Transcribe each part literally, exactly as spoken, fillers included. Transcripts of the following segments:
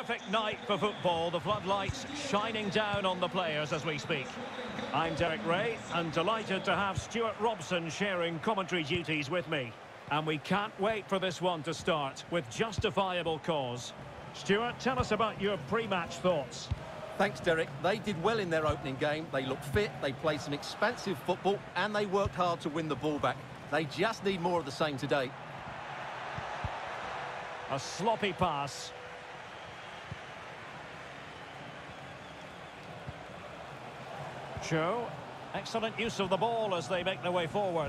perfect night for football. The floodlights shining down on the players as we speak. I'm Derek Ray, and delighted to have Stuart Robson sharing commentary duties with me. And we can't wait for this one to start with justifiable cause. Stuart, tell us about your pre-match thoughts. Thanks, Derek. They did well in their opening game. They looked fit, they played some expansive football, and they worked hard to win the ball back. They just need more of the same today. A sloppy pass. Cho, excellent use of the ball as they make their way forward.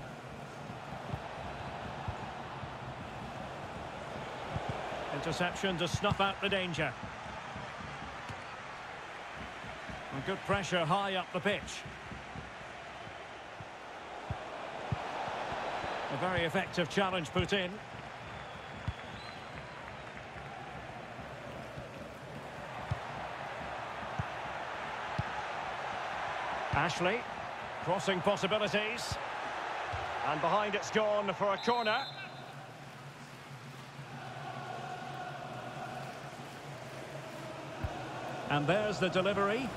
Interception to snuff out the danger. And good pressure high up the pitch. A very effective challenge put in. Ashley, crossing possibilities. And behind it's gone for a corner. And there's the delivery.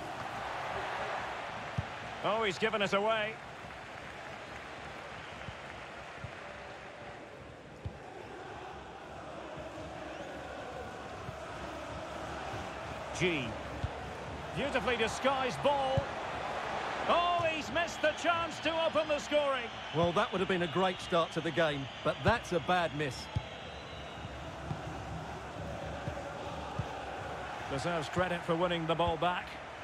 Oh, he's given it away. G. Beautifully disguised ball. Oh, he's missed the chance to open the scoring. Well, that would have been a great start to the game, but that's a bad miss. Deserves credit for winning the ball back.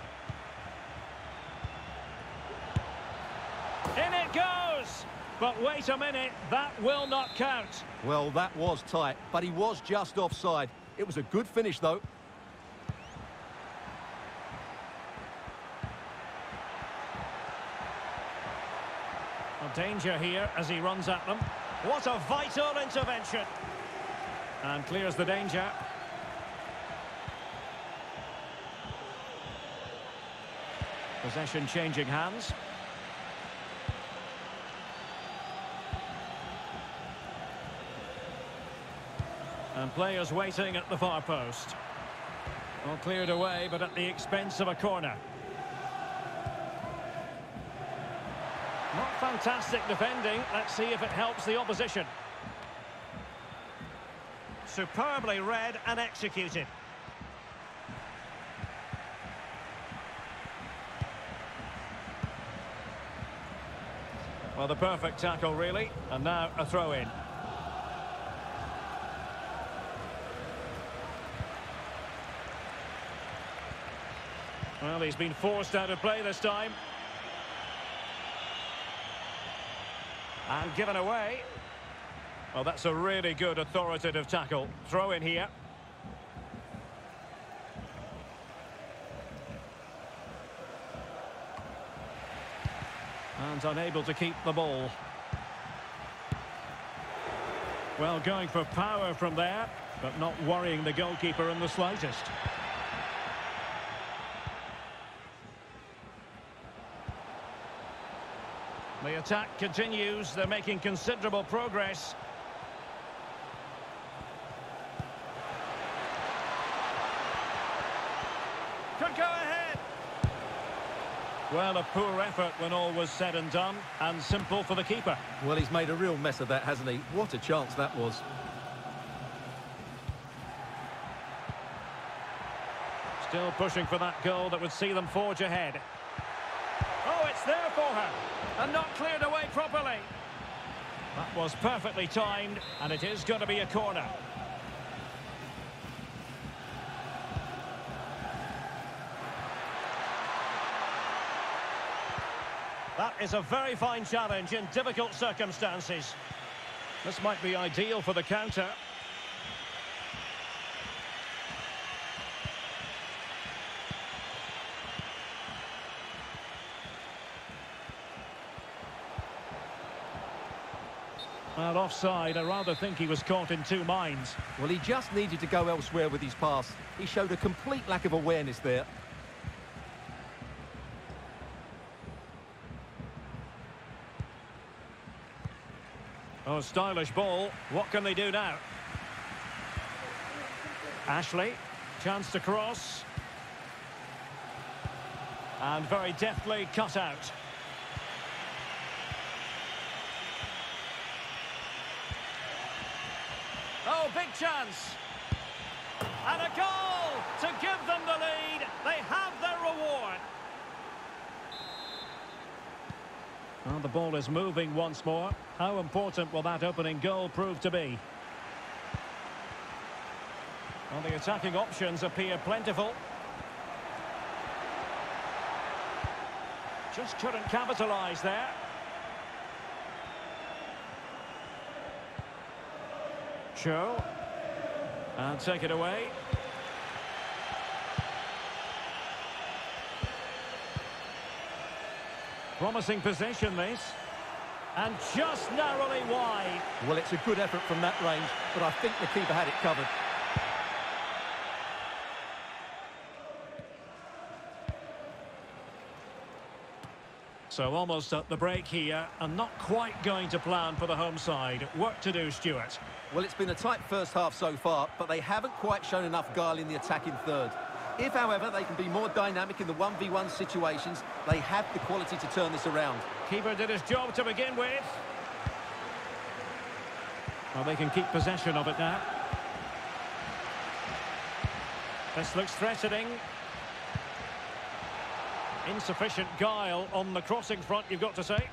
In it goes! But wait a minute, that will not count. Well, that was tight, but he was just offside. It was a good finish, though. A danger here as he runs at them. What a vital intervention. And clears the danger. Possession changing hands. And players waiting at the far post. Well, cleared away, but at the expense of a corner. Not fantastic defending. Let's see if it helps the opposition. Superbly read and executed. Well, the perfect tackle, really. And now a throw-in. Well, he's been forced out of play this time. And given away. Well, that's a really good authoritative tackle. Throw in here. And unable to keep the ball. Well, going for power from there, but not worrying the goalkeeper in the slightest. The attack continues. They're making considerable progress. Could go ahead. Well, a poor effort when all was said and done, and simple for the keeper. Well, he's made a real mess of that, hasn't he? What a chance that was. Still pushing for that goal that would see them forge ahead. Oh, it's there for her. And not cleared away properly. That was perfectly timed, and it is going to be a corner. That is a very fine challenge in difficult circumstances. This might be ideal for the counter. Well, offside. I rather think he was caught in two minds. Well, he just needed to go elsewhere with his pass. He showed a complete lack of awareness there. Oh, stylish ball. What can they do now? Ashley. Chance to cross. And very deftly cut out. Oh, big chance. And a goal to give them the lead. They have their reward. Well, the ball is moving once more. How important will that opening goal prove to be? Well, the attacking options appear plentiful. Just couldn't capitalise there. Cho. And take it away. Promising possession, this. And just narrowly wide. Well, it's a good effort from that range, but I think the keeper had it covered. So almost at the break here, and not quite going to plan for the home side. Work to do, Stuart. Well, it's been a tight first half so far, but they haven't quite shown enough guile in the attacking third. If, however, they can be more dynamic in the one v one situations, they have the quality to turn this around. Keeper did his job to begin with. Well, they can keep possession of it now. This looks threatening. Insufficient guile on the crossing front, you've got to say.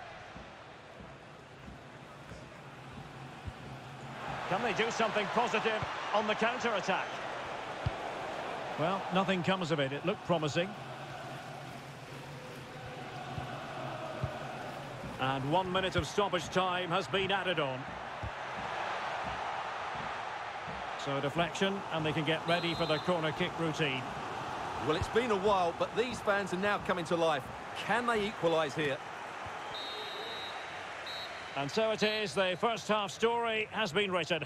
Can they do something positive on the counter-attack? Well, nothing comes of it. It looked promising. And one minute of stoppage time has been added on. So deflection, and they can get ready for the corner kick routine. Well, it's been a while, but these fans are now coming to life. Can they equalise here? And so it is, the first half story has been written.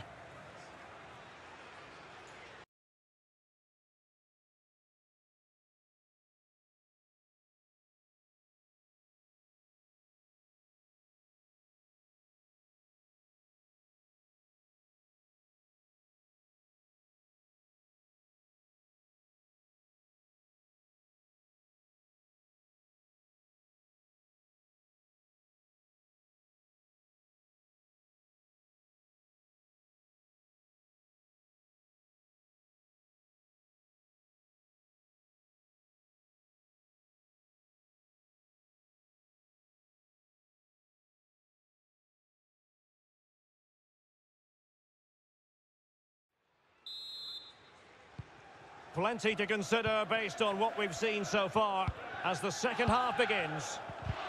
Plenty to consider based on what we've seen so far as the second half begins.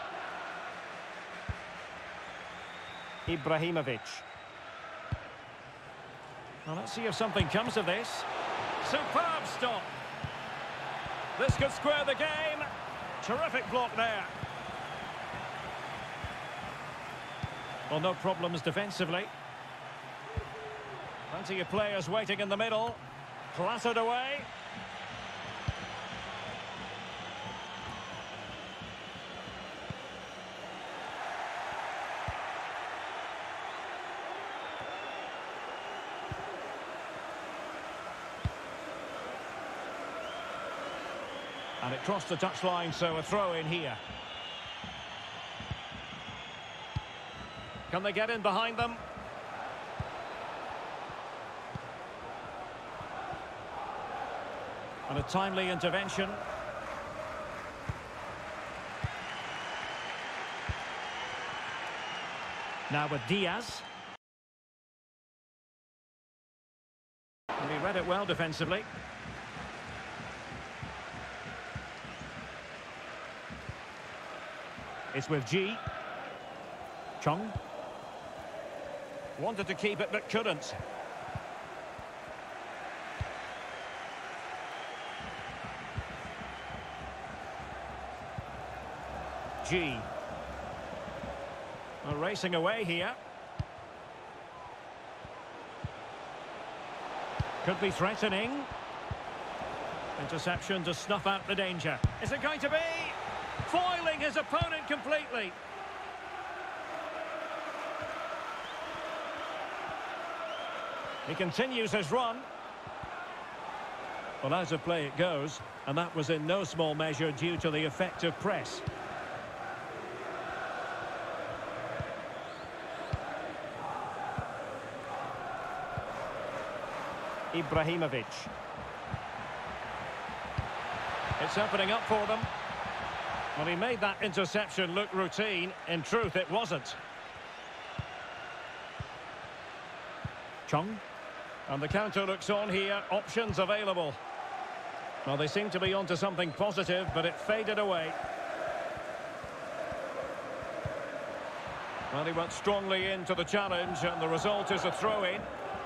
Ibrahimovic. Well, let's see if something comes of this. Superb stop. This could square the game. Terrific block there. Well, no problems defensively. Plenty of players waiting in the middle. Clattered away. And it crossed the touchline, so a throw in here. Can they get in behind them? And a timely intervention. Now with Diaz. And he read it well defensively. It's with G. Chung. Wanted to keep it but couldn't. G. Well, racing away here. Could be threatening. Interception to snuff out the danger. Is it going to be? Foiling his opponent completely. He continues his run. Well, out of play it goes, and that was in no small measure due to the effective press. Ibrahimovic. It's opening up for them. Well, he made that interception look routine. In truth, it wasn't. Chung. And the counter looks on here. Options available. Well, they seem to be onto something positive, but it faded away. Well, he went strongly into the challenge, and the result is a throw-in.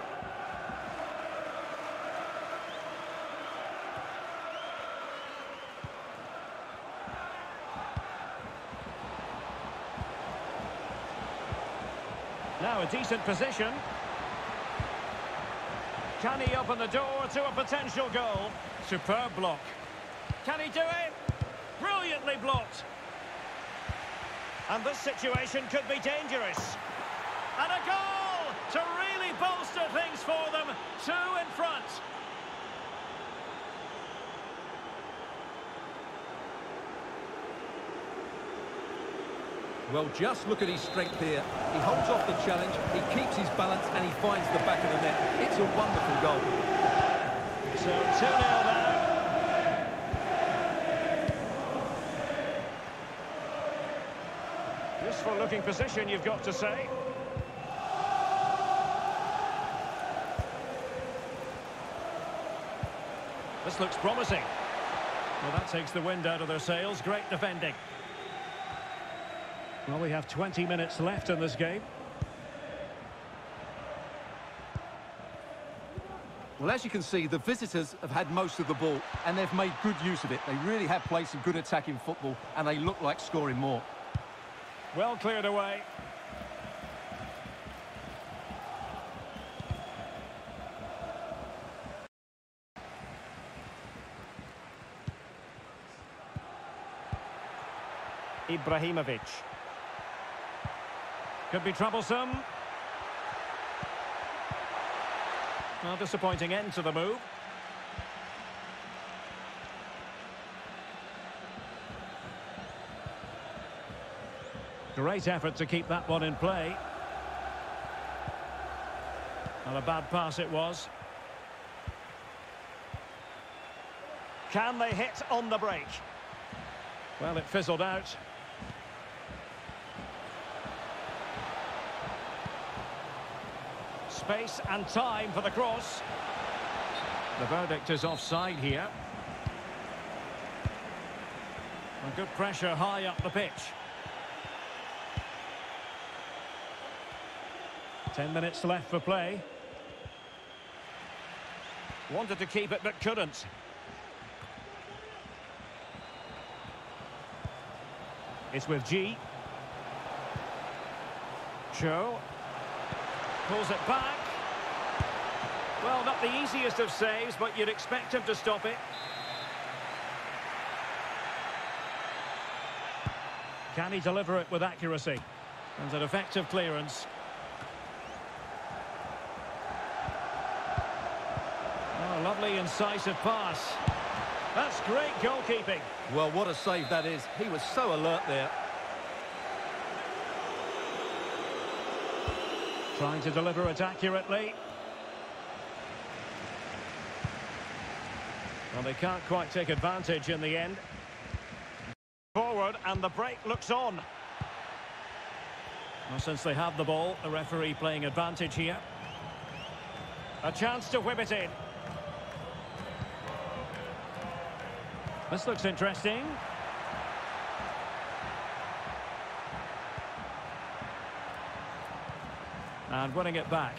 Now a decent position. Can he open the door to a potential goal? Superb block. Can he do it? Brilliantly blocked. And this situation could be dangerous. And a goal to really bolster things for them. Two in front. Well, just look at his strength here. He holds off the challenge, he keeps his balance, and he finds the back of the net. It's a wonderful goal. So two nil now. Useful looking position, you've got to say. This looks promising. Well, that takes the wind out of their sails. Great defending. Well, we have twenty minutes left in this game. Well, as you can see, the visitors have had most of the ball, and they've made good use of it. They really have played some good attacking football, and they look like scoring more. Well cleared away. Ibrahimovic. Could be troublesome. Well, disappointing end to the move. Great effort to keep that one in play. Well, a bad pass it was. Can they hit on the break? Well, it fizzled out. Space and time for the cross. The verdict is offside here. And good pressure high up the pitch. Ten minutes left for play. Wanted to keep it but couldn't. It's with G. Cho. Pulls it back. Well, not the easiest of saves, but you'd expect him to stop it. Can he deliver it with accuracy? And an effective clearance. Oh, lovely incisive pass. That's great goalkeeping. Well, what a save that is. He was so alert there. Trying to deliver it accurately. Well, they can't quite take advantage in the end. Forward, and the break looks on. Well, since they have the ball, the referee playing advantage here. A chance to whip it in. This looks interesting. And winning it back.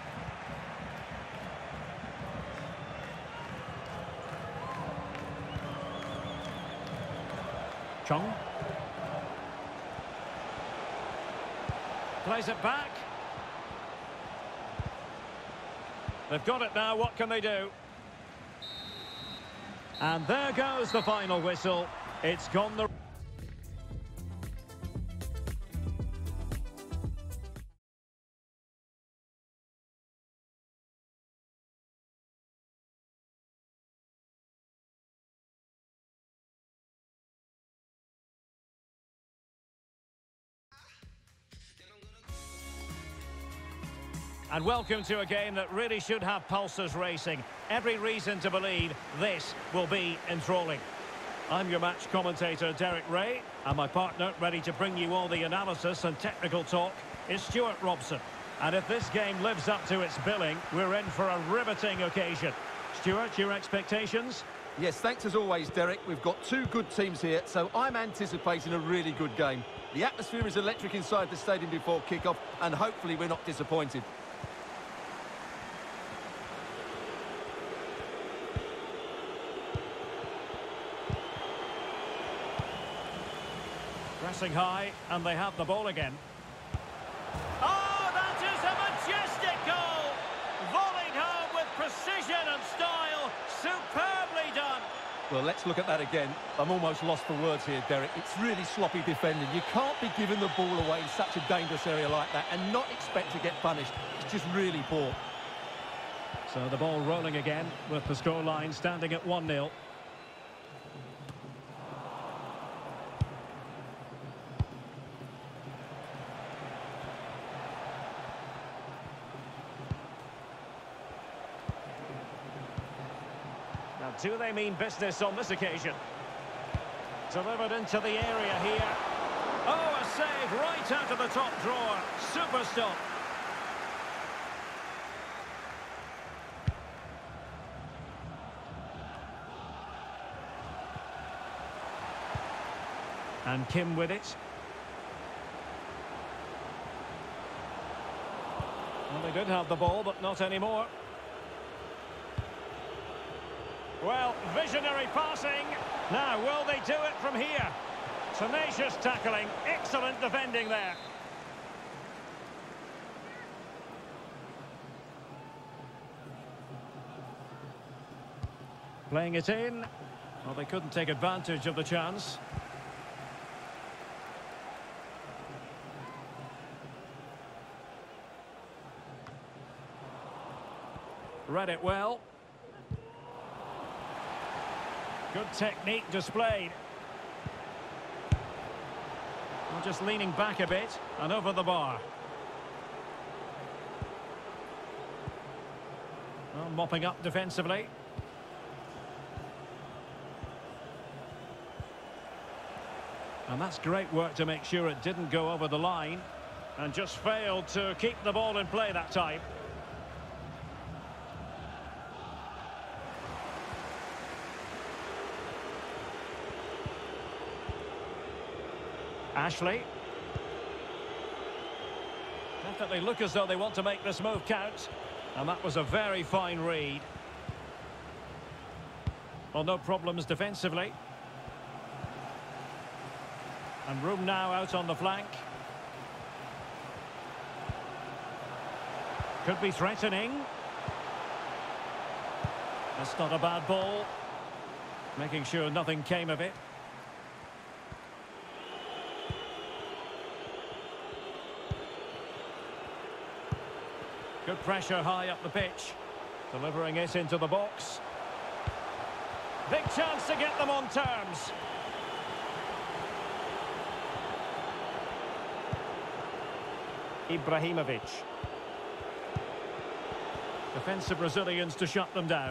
Chung. Plays it back. They've got it now, what can they do? And there goes the final whistle. It's gone the... And welcome to a game that really should have pulses racing. Every reason to believe this will be enthralling. I'm your match commentator, Derek Ray, and my partner, ready to bring you all the analysis and technical talk, is Stuart Robson. And if this game lives up to its billing, we're in for a riveting occasion. Stuart, your expectations? Yes, thanks as always, Derek. We've got two good teams here, so I'm anticipating a really good game. The atmosphere is electric inside the stadium before kick-off, and hopefully we're not disappointed. Pressing high, and they have the ball again. Oh, that is a majestic goal! Volleyed home with precision and style. Superbly done. Well, let's look at that again. I'm almost lost for words here, Derek. It's really sloppy defending. You can't be giving the ball away in such a dangerous area like that and not expect to get punished. It's just really poor. So the ball rolling again with the scoreline standing at one nil. Do they mean business on this occasion? Delivered into the area here. Oh, a save right out of the top drawer. Super stop. And Kim with it. Well, they did have the ball, but not anymore. Well, visionary passing. Now, will they do it from here? Tenacious tackling. Excellent defending there. Playing it in. Well, they couldn't take advantage of the chance. Read it well. Good technique displayed. Well, just leaning back a bit and over the bar. Well, mopping up defensively. And that's great work to make sure it didn't go over the line and just failed to keep the ball in play that time. Ashley. Definitely look as though they want to make this move count. And that was a very fine read. Well, no problems defensively. And room now out on the flank. Could be threatening. That's not a bad ball. Making sure nothing came of it. Good pressure high up the pitch. Delivering it into the box. Big chance to get them on terms. Ibrahimovic. Defensive Brazilians to shut them down.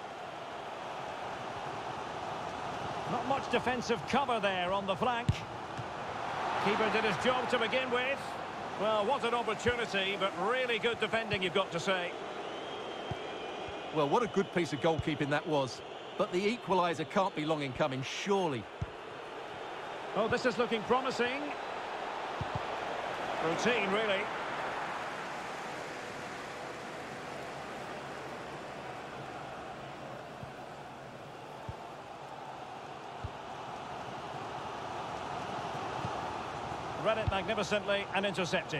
Not much defensive cover there on the flank. Keeper did his job to begin with. Well, what an opportunity, but really good defending, you've got to say. Well, what a good piece of goalkeeping that was. But the equaliser can't be long in coming, surely. Oh, this is looking promising. Routine, really. Read it magnificently and intercepted.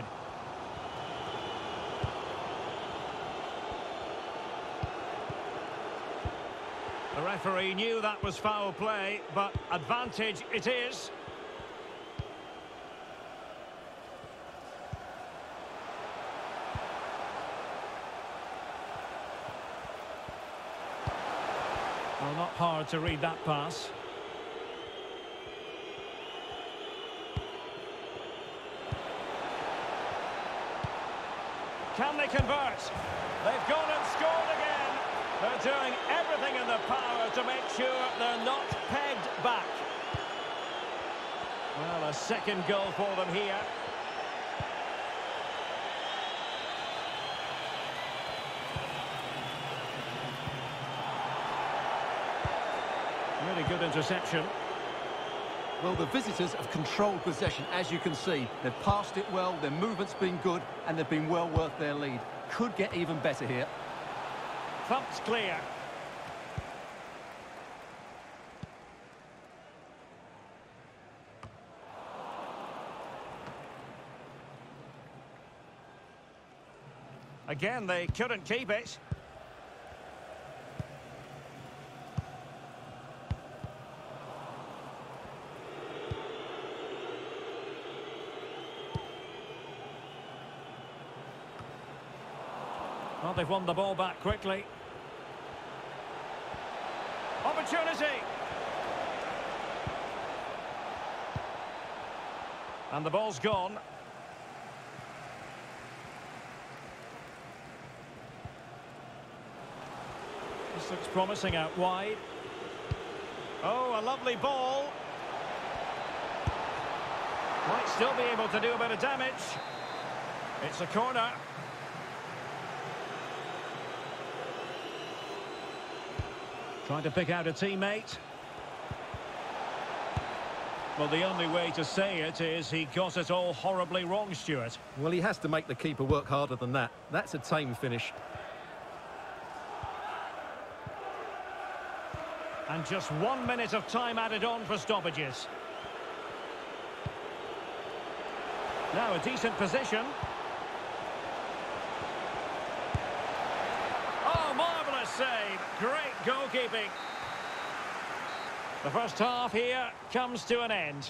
The referee knew that was foul play, but advantage it is. Well, not hard to read that pass. Can they convert? They've gone and scored again. They're doing everything in their power to make sure they're not pegged back. Well, a second goal for them here. Really good interception. Well, the visitors have controlled possession, as you can see. They've passed it well, their movement's been good, and they've been well worth their lead. Could get even better here. Thumped clear. Again, they couldn't keep it. Well, they've won the ball back quickly. Opportunity! And the ball's gone. This looks promising out wide. Oh, a lovely ball. Might still be able to do a bit of damage. It's a corner. Trying to pick out a teammate. Well, the only way to say it is he got it all horribly wrong, Stuart. Well, he has to make the keeper work harder than that. That's a tame finish. And just one minute of time added on for stoppages. Now a decent position. Oh, marvellous save. Great goalkeeping. The first half here comes to an end.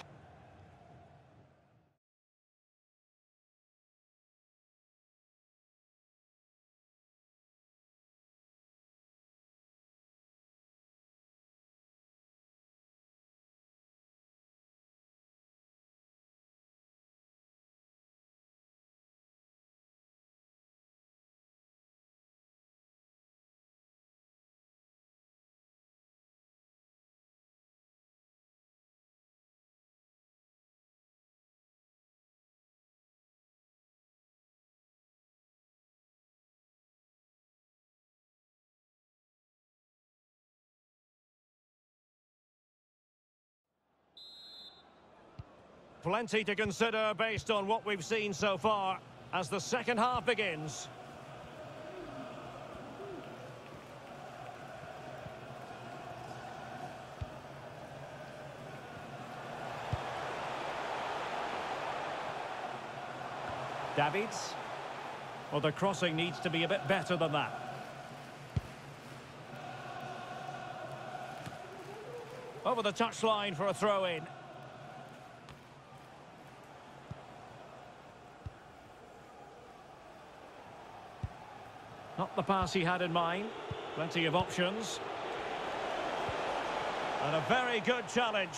Plenty to consider based on what we've seen so far as the second half begins. Davids. Well, the crossing needs to be a bit better than that. Over the touchline for a throw-in. Not the pass he had in mind. Plenty of options. And a very good challenge.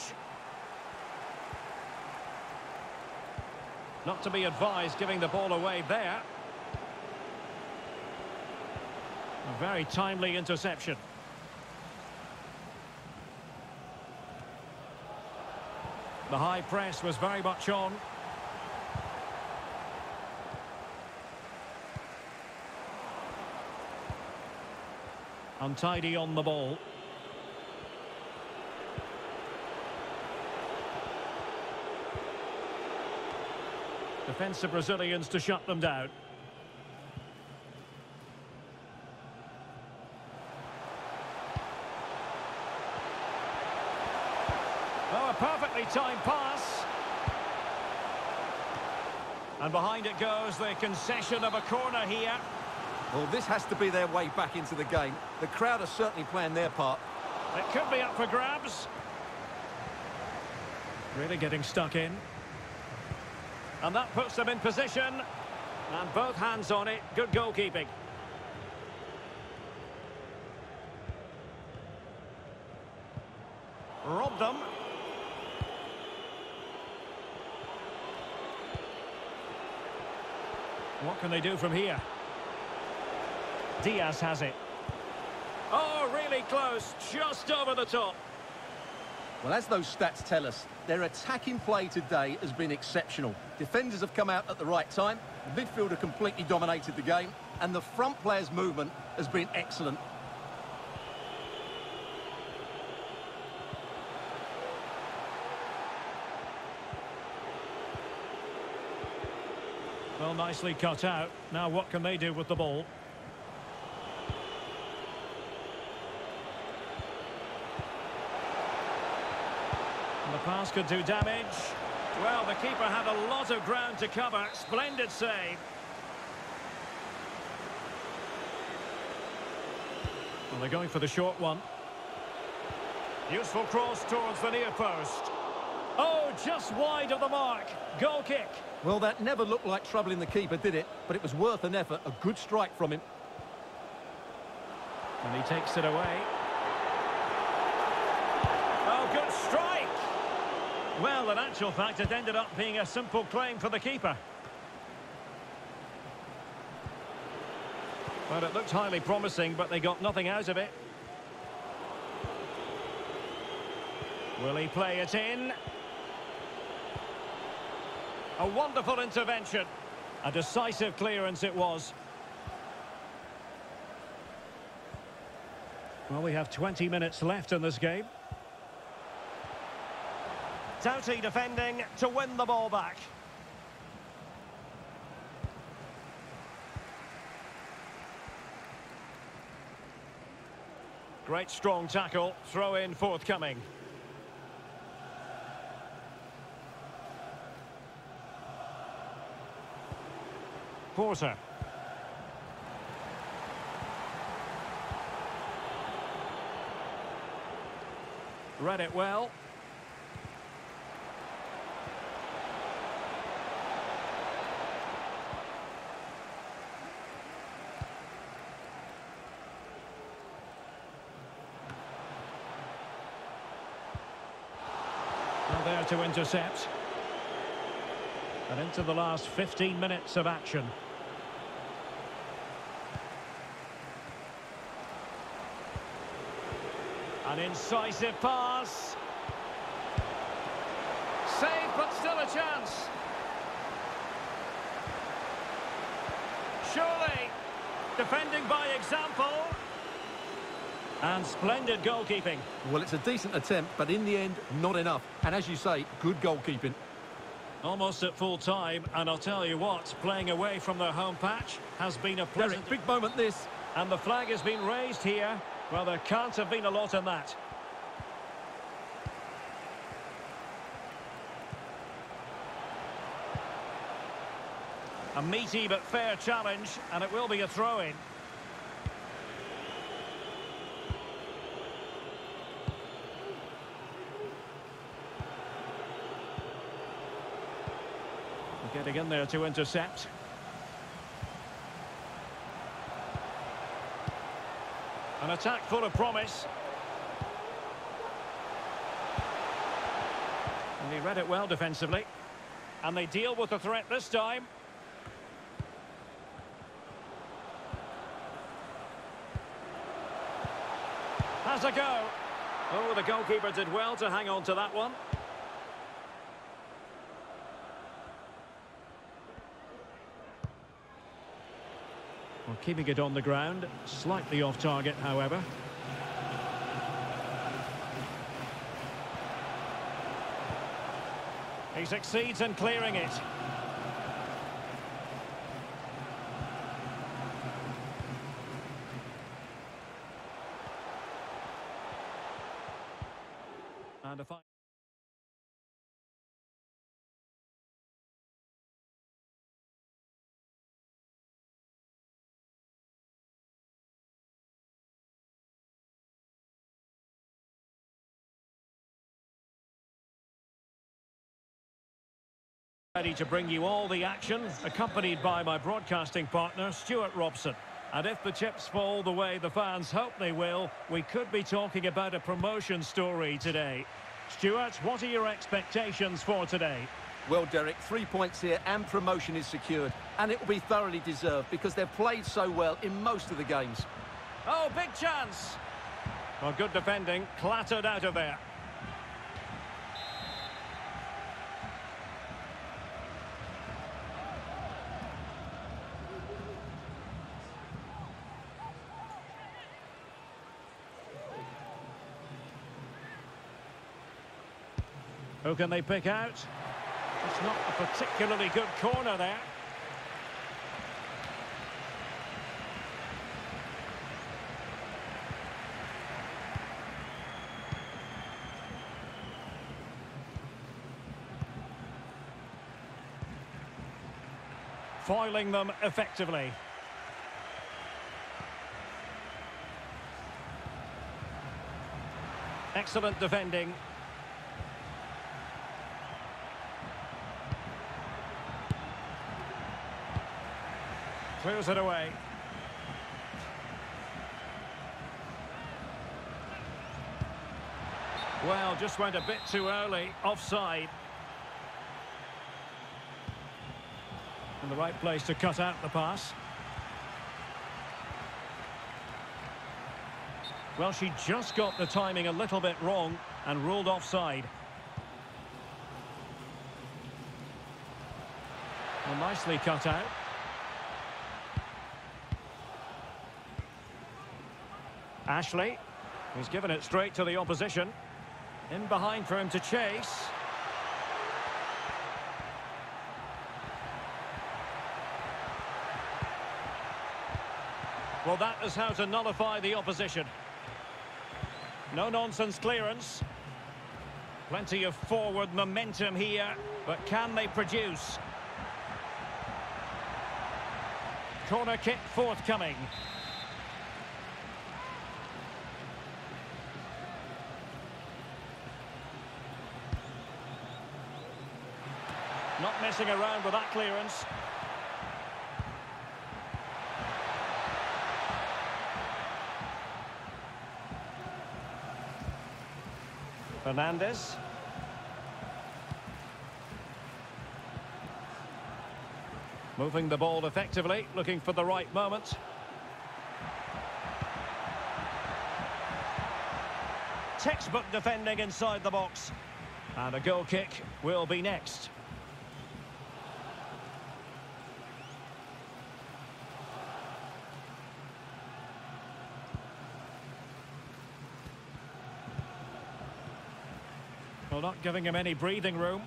Not to be advised giving the ball away there. A very timely interception. The high press was very much on. Untidy on the ball. Defensive Brazilians to shut them down. Oh, a perfectly timed pass. And behind it goes the concession of a corner here. Well, this has to be their way back into the game. The crowd are certainly playing their part. It could be up for grabs. Really getting stuck in. And that puts them in position. And both hands on it. Good goalkeeping. Robbed them. What can they do from here? Diaz has it. Oh, really close, just over the top. Well, as those stats tell us, their attacking play today has been exceptional. Defenders have come out at the right time, the midfielder completely dominated the game, and the front player's movement has been excellent. Well, nicely cut out. Now what can they do with the ball? And the pass could do damage. Well, the keeper had a lot of ground to cover. Splendid save. Well, they're going for the short one. Useful cross towards the near post. Oh, just wide of the mark. Goal kick. Well, that never looked like troubling the keeper, did it? But it was worth an effort. A good strike from him. And he takes it away. Oh, good strike! Well, in actual fact, it ended up being a simple claim for the keeper. Well, it looked highly promising, but they got nothing out of it. Will he play it in? A wonderful intervention. A decisive clearance it was. Well, we have twenty minutes left in this game. Doughty defending to win the ball back. Great strong tackle, throw in forthcoming. Porter. Read it well. Now there to intercept. And into the last fifteen minutes of action. An incisive pass. Save, but still a chance. Surely. Defending by example. And splendid goalkeeping. Well, it's a decent attempt, but in the end, not enough. And as you say, good goalkeeping. Almost at full time, and I'll tell you what, playing away from their home patch has been a pleasant... Derek, big moment this. And the flag has been raised here. Well, there can't have been a lot in that. A meaty but fair challenge, and it will be a throw-in. Getting in there to intercept. An attack full of promise. And he read it well defensively. And they deal with the threat this time. Has a go. Oh, the goalkeeper did well to hang on to that one. Well, keeping it on the ground, slightly off target, however. He succeeds in clearing it. And a fight. Ready to bring you all the action, accompanied by my broadcasting partner, Stuart Robson. And if the chips fall the way the fans hope they will, we could be talking about a promotion story today. Stuart, what are your expectations for today? Well, Derek, three points here and promotion is secured. And it will be thoroughly deserved because they've played so well in most of the games. Oh, big chance. Well, good defending, clattered out of there. Who can they pick out? It's not a particularly good corner there. Foiling them effectively. Excellent defending. Clears it away. Well, just went a bit too early. Offside. In the right place to cut out the pass. Well, she just got the timing a little bit wrong and ruled offside. Well, nicely cut out. Ashley, he's given it straight to the opposition. In behind for him to chase. Well, that is how to nullify the opposition. No-nonsense clearance. Plenty of forward momentum here, but can they produce? Corner kick forthcoming. Not messing around with that clearance. Fernandez. Moving the ball effectively, looking for the right moment. Textbook defending inside the box. And a goal kick will be next. Well, not giving him any breathing room.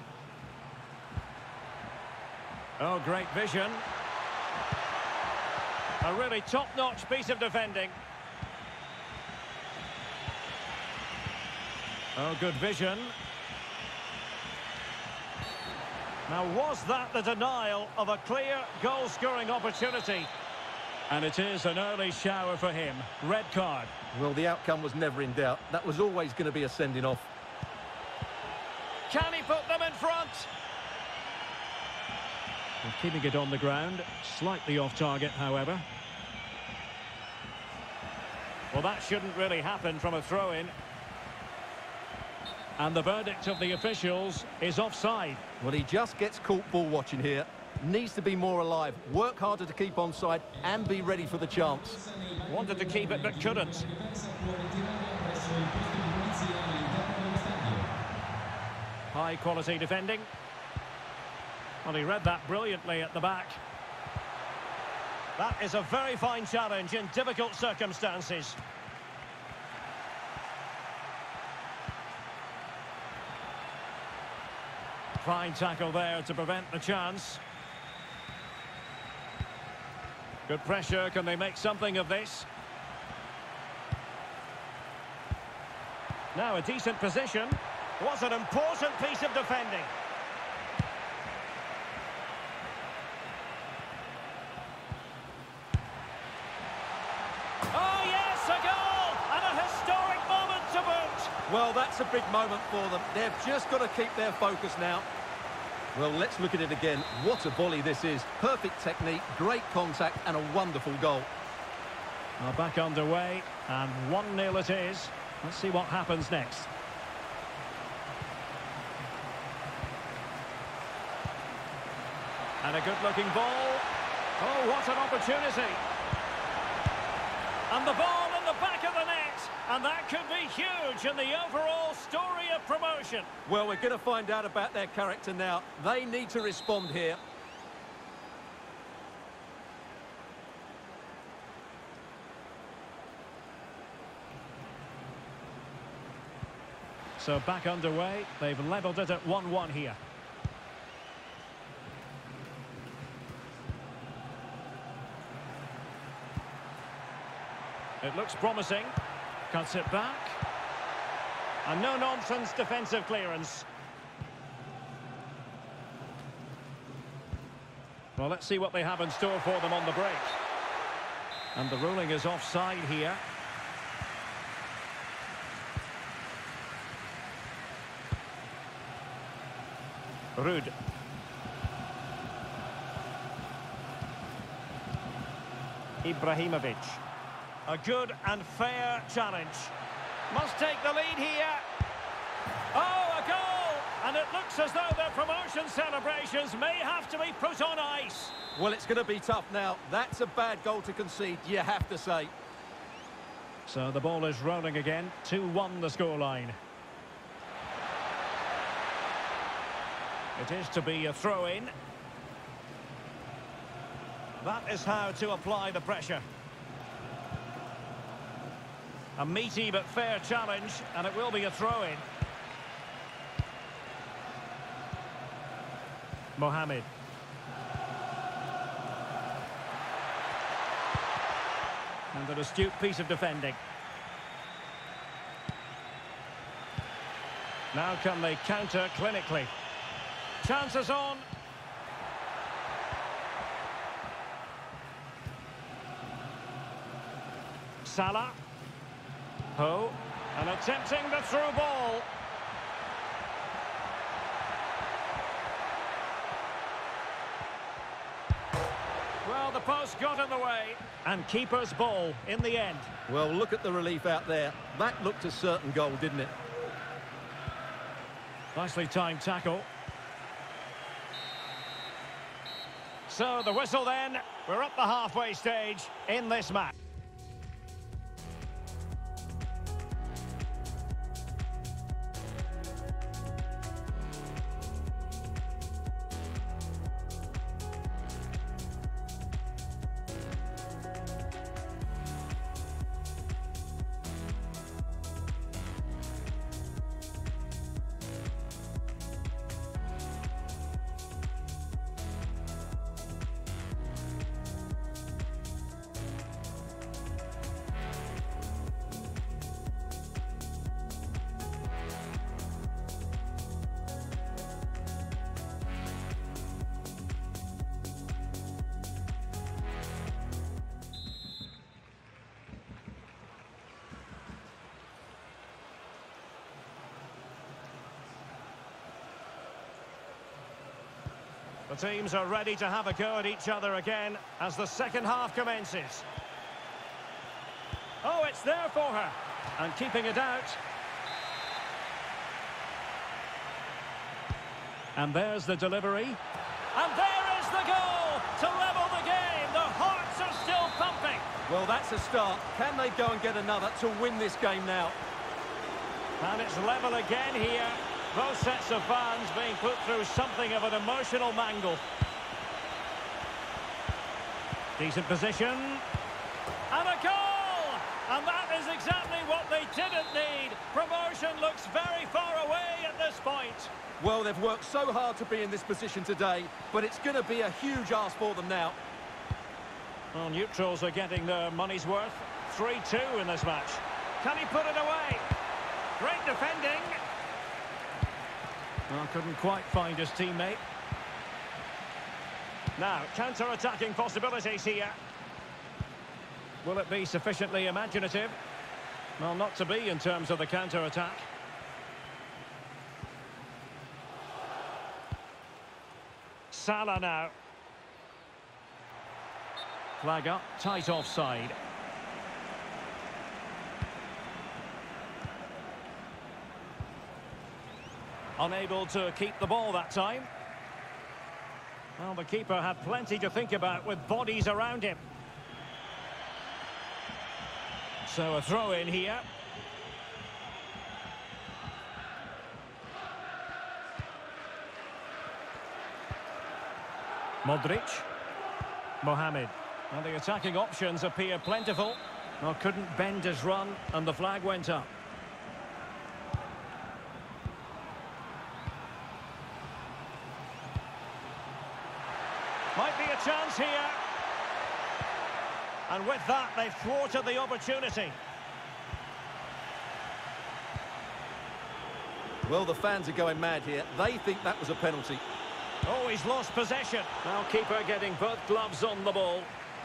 Oh, great vision. A really top-notch piece of defending. Oh, good vision. Now, was that the denial of a clear goal-scoring opportunity? And it is an early shower for him. Red card. Well, the outcome was never in doubt. That was always going to be a sending off. Can he put them in front? And keeping it on the ground, slightly off target, however. Well, that shouldn't really happen from a throw-in. And the verdict of the officials is offside. Well, he just gets caught ball watching here. Needs to be more alive, work harder to keep onside and be ready for the chance. Wanted to keep it but couldn't. High quality defending. Well, he read that brilliantly at the back. That is a very fine challenge in difficult circumstances. Fine tackle there to prevent the chance. Good pressure. Can they make something of this? Now a decent position. Was an important piece of defending. Oh yes, a goal! And a historic moment to boot! Well, that's a big moment for them. They've just got to keep their focus now. Well, let's look at it again. What a volley this is. Perfect technique, great contact and a wonderful goal. Now back underway and one nil it is. Let's see what happens next. And a good-looking ball. Oh, what an opportunity. And the ball in the back of the net. And that could be huge in the overall story of promotion. Well, we're going to find out about their character now. They need to respond here. So back underway. They've levelled it at one one here. It looks promising. Cuts it back. A no-nonsense defensive clearance. Well, let's see what they have in store for them on the break. And the ruling is offside here. Ruud. Ibrahimovic. A good and fair challenge. Must take the lead here. Oh, a goal! And it looks as though their promotion celebrations may have to be put on ice. Well, it's going to be tough now. That's a bad goal to concede, you have to say. So the ball is rolling again. two one the scoreline. It is to be a throw-in. That is how to apply the pressure. A meaty but fair challenge, and it will be a throw-in. Mohamed. And an astute piece of defending. Now can they counter clinically? Chances on. Salah. Ho. And attempting the through ball. Well, the post got in the way. And keeper's ball in the end. Well, look at the relief out there. That looked a certain goal, didn't it? Nicely timed tackle. So the whistle then. We're up the halfway stage in this match. The teams are ready to have a go at each other again as the second half commences. Oh, it's there for her. And keeping it out. And there's the delivery. And there is the goal to level the game. The hearts are still pumping. Well, that's a start. Can they go and get another to win this game now? And it's level again here. Both sets of fans being put through something of an emotional mangle. Decent position. And a goal! And that is exactly what they didn't need. Promotion looks very far away at this point. Well, they've worked so hard to be in this position today, but it's going to be a huge ask for them now. Well, neutrals are getting their money's worth. three two in this match. Can he put it away? Great defending. Well, couldn't quite find his teammate. Now, counter-attacking possibilities here. Will it be sufficiently imaginative? Well, not to be in terms of the counter-attack. Salah now. Flag up, tight offside. Unable to keep the ball that time. Well, the keeper had plenty to think about with bodies around him. So a throw in here. Modric. Mohamed. And the attacking options appear plentiful. Well, couldn't bend his run, and the flag went up. Might be a chance here. And with that, they've thwarted the opportunity. Well, the fans are going mad here. They think that was a penalty. Oh, he's lost possession. Now keeper getting both gloves on the ball.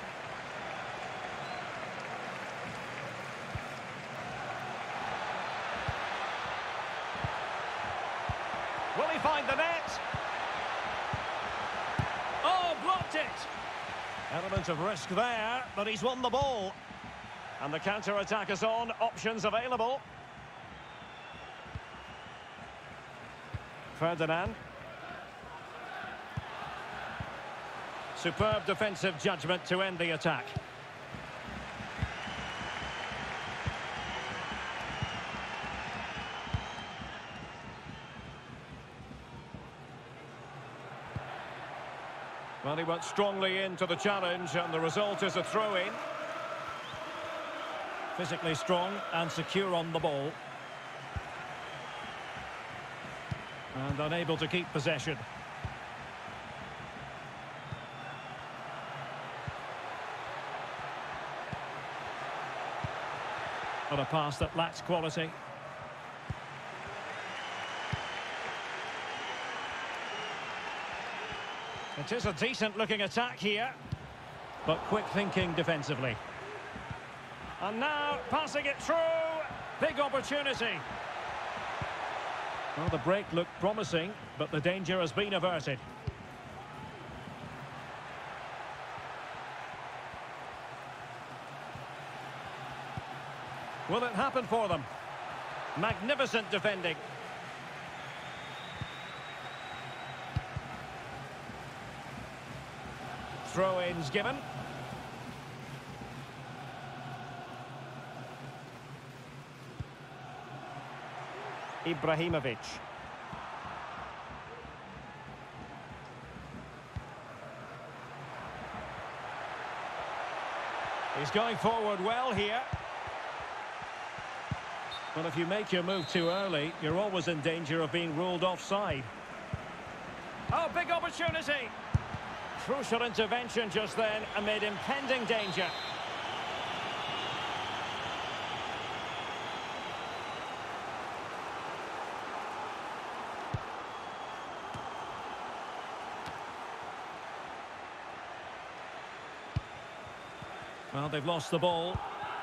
Will he find the net? Oh, blocked it. Element of risk there, but he's won the ball. And the counter-attack is on. Options available. Ferdinand. Superb defensive judgment to end the attack. Well, he went strongly into the challenge, and the result is a throw-in. Physically strong and secure on the ball. And unable to keep possession. But a pass that lacks quality. It is a decent-looking attack here, but quick thinking defensively. And now, passing it through. Big opportunity. Well, the break looked promising, but the danger has been averted. Will it happen for them? Magnificent defending. Throw-ins given. Ibrahimovic. He's going forward well here. Well, if you make your move too early, you're always in danger of being ruled offside. Oh, big opportunity! Crucial intervention just then amid impending danger. Well, they've lost the ball.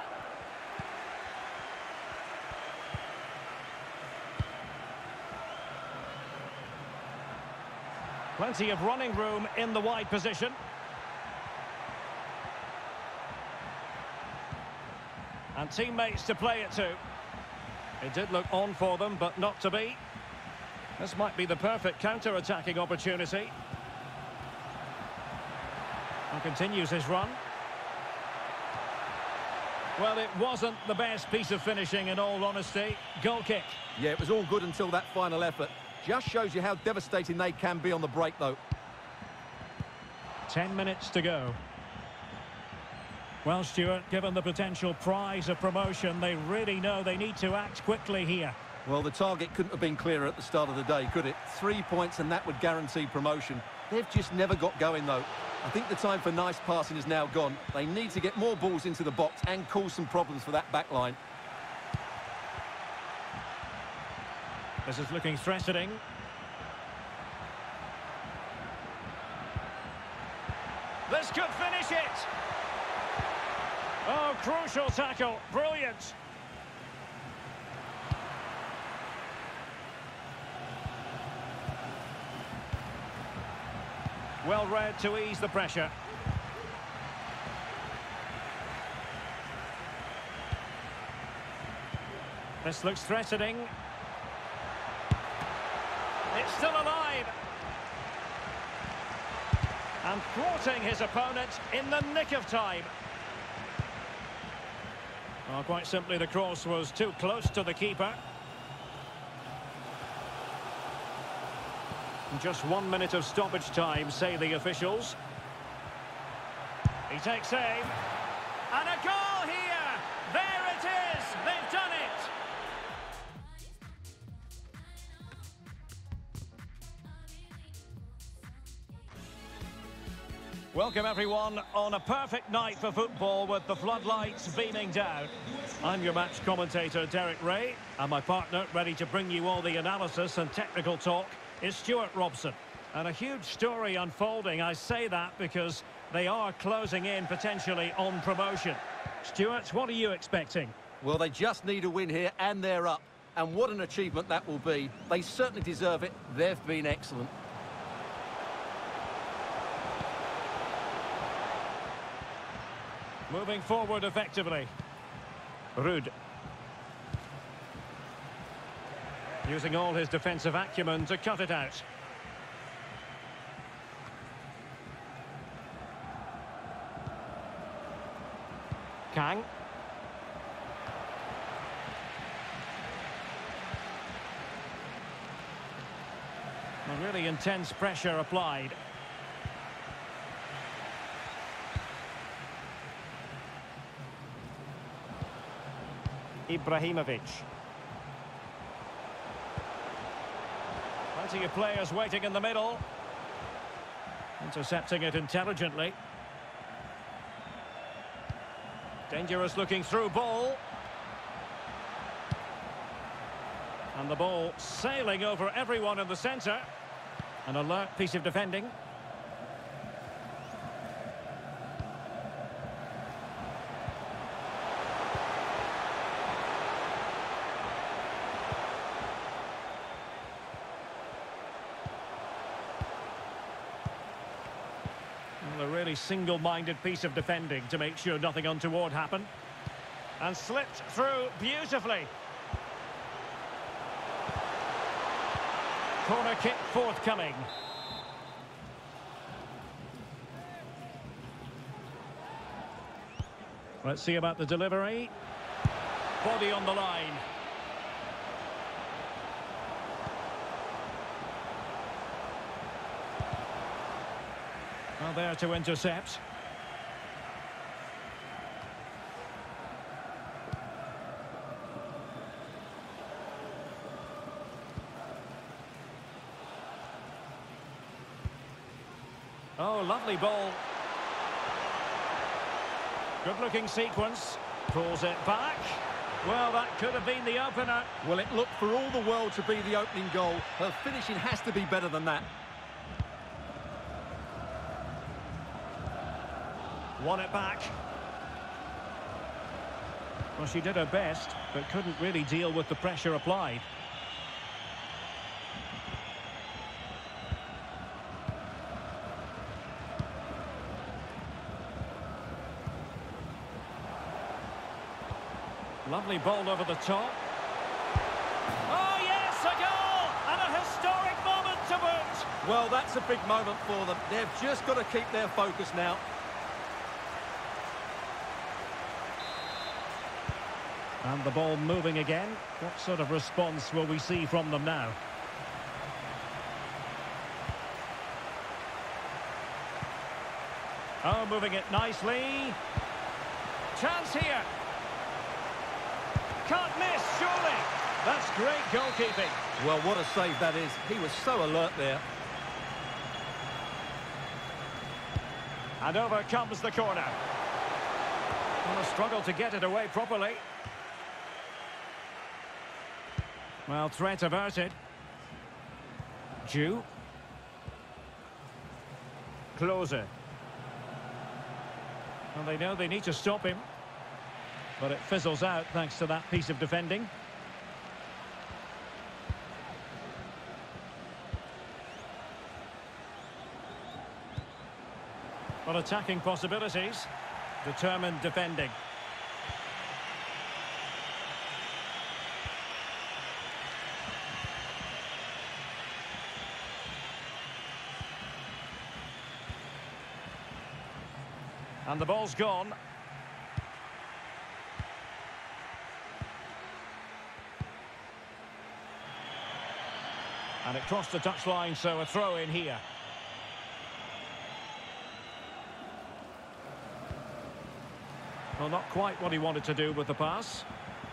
Plenty of running room in the wide position. And teammates to play it to. It did look on for them, but not to be. This might be the perfect counter-attacking opportunity. And continues his run. Well, it wasn't the best piece of finishing, in all honesty. Goal kick. Yeah, it was all good until that final effort. Just shows you how devastating they can be on the break, though. Ten minutes to go. Well, Stuart, given the potential prize of promotion, they really know they need to act quickly here. Well, the target couldn't have been clearer at the start of the day, could it? Three points and that would guarantee promotion. They've just never got going, though. I think the time for nice passing is now gone. They need to get more balls into the box and cause some problems for that back line. This is looking threatening. This could finish it. Oh, crucial tackle. Brilliant. Well read to ease the pressure. This looks threatening. It's still alive. And thwarting his opponent in the nick of time. Well, quite simply, the cross was too close to the keeper. Just one minute of stoppage time, say the officials. He takes aim. And a goal here! There it is! They've done it! Welcome everyone on a perfect night for football with the floodlights beaming down. I'm your match commentator Derek Ray, and my partner ready to bring you all the analysis and technical talk is Stuart Robson. And a huge story unfolding. I say that because they are closing in potentially on promotion. Stuart, what are you expecting? Well, they just need a win here and they're up. And what an achievement that will be. They certainly deserve it. They've been excellent. Moving forward effectively. Ruud. Using all his defensive acumen to cut it out. Kang. A really intense pressure applied. Ibrahimovic. Plenty of players waiting in the middle. Intercepting it intelligently. Dangerous looking through ball. And the ball sailing over everyone in the centre. An alert piece of defending. A really single-minded piece of defending to make sure nothing untoward happened. And slipped through beautifully. Corner kick forthcoming. Let's see about the delivery. Body on the line. Well, there to intercept. Oh, lovely ball. Good-looking sequence. Pulls it back. Well, that could have been the opener. Well, it looked for all the world to be the opening goal. Her finishing has to be better than that. Won it back. Well, she did her best, but couldn't really deal with the pressure applied. Lovely ball over the top. Oh, yes, a goal! And a historic moment to boot! Well, that's a big moment for them. They've just got to keep their focus now. And the ball moving again. What sort of response will we see from them now? Oh, moving it nicely. Chance here. Can't miss, surely. That's great goalkeeping. Well, what a save that is. He was so alert there. And over comes the corner. Well, a struggle to get it away properly. Well, threat averted. Ju. Klose. Well, they know they need to stop him. But it fizzles out thanks to that piece of defending. Well, attacking possibilities. Determined defending. And the ball's gone. And it crossed the touchline, so a throw in here. Well, not quite what he wanted to do with the pass.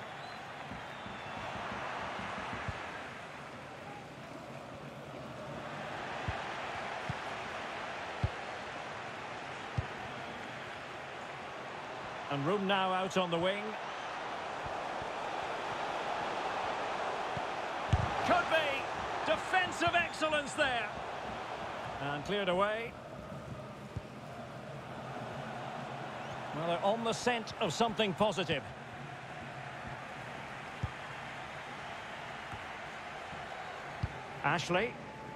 And room now out on the wing. Could be. Defensive excellence there. And cleared away. Well, they're on the scent of something positive. Ashley.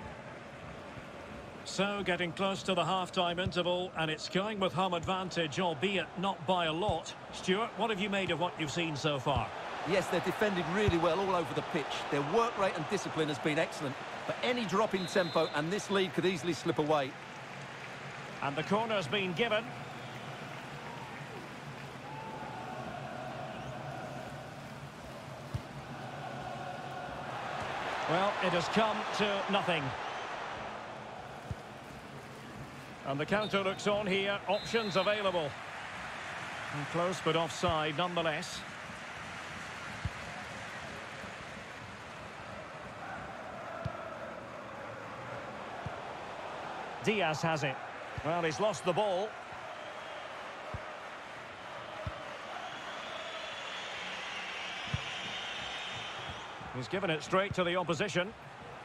So, getting close to the half-time interval, and it's going with home advantage, albeit not by a lot. Stuart, what have you made of what you've seen so far? Yes, they're defending really well all over the pitch. Their work rate and discipline has been excellent. But any drop in tempo, and this lead could easily slip away. And the corner's been given. Well, it has come to nothing. And the counter looks on here. Options available. And close, but offside nonetheless. Diaz has it. Well, he's lost the ball. He's given it straight to the opposition.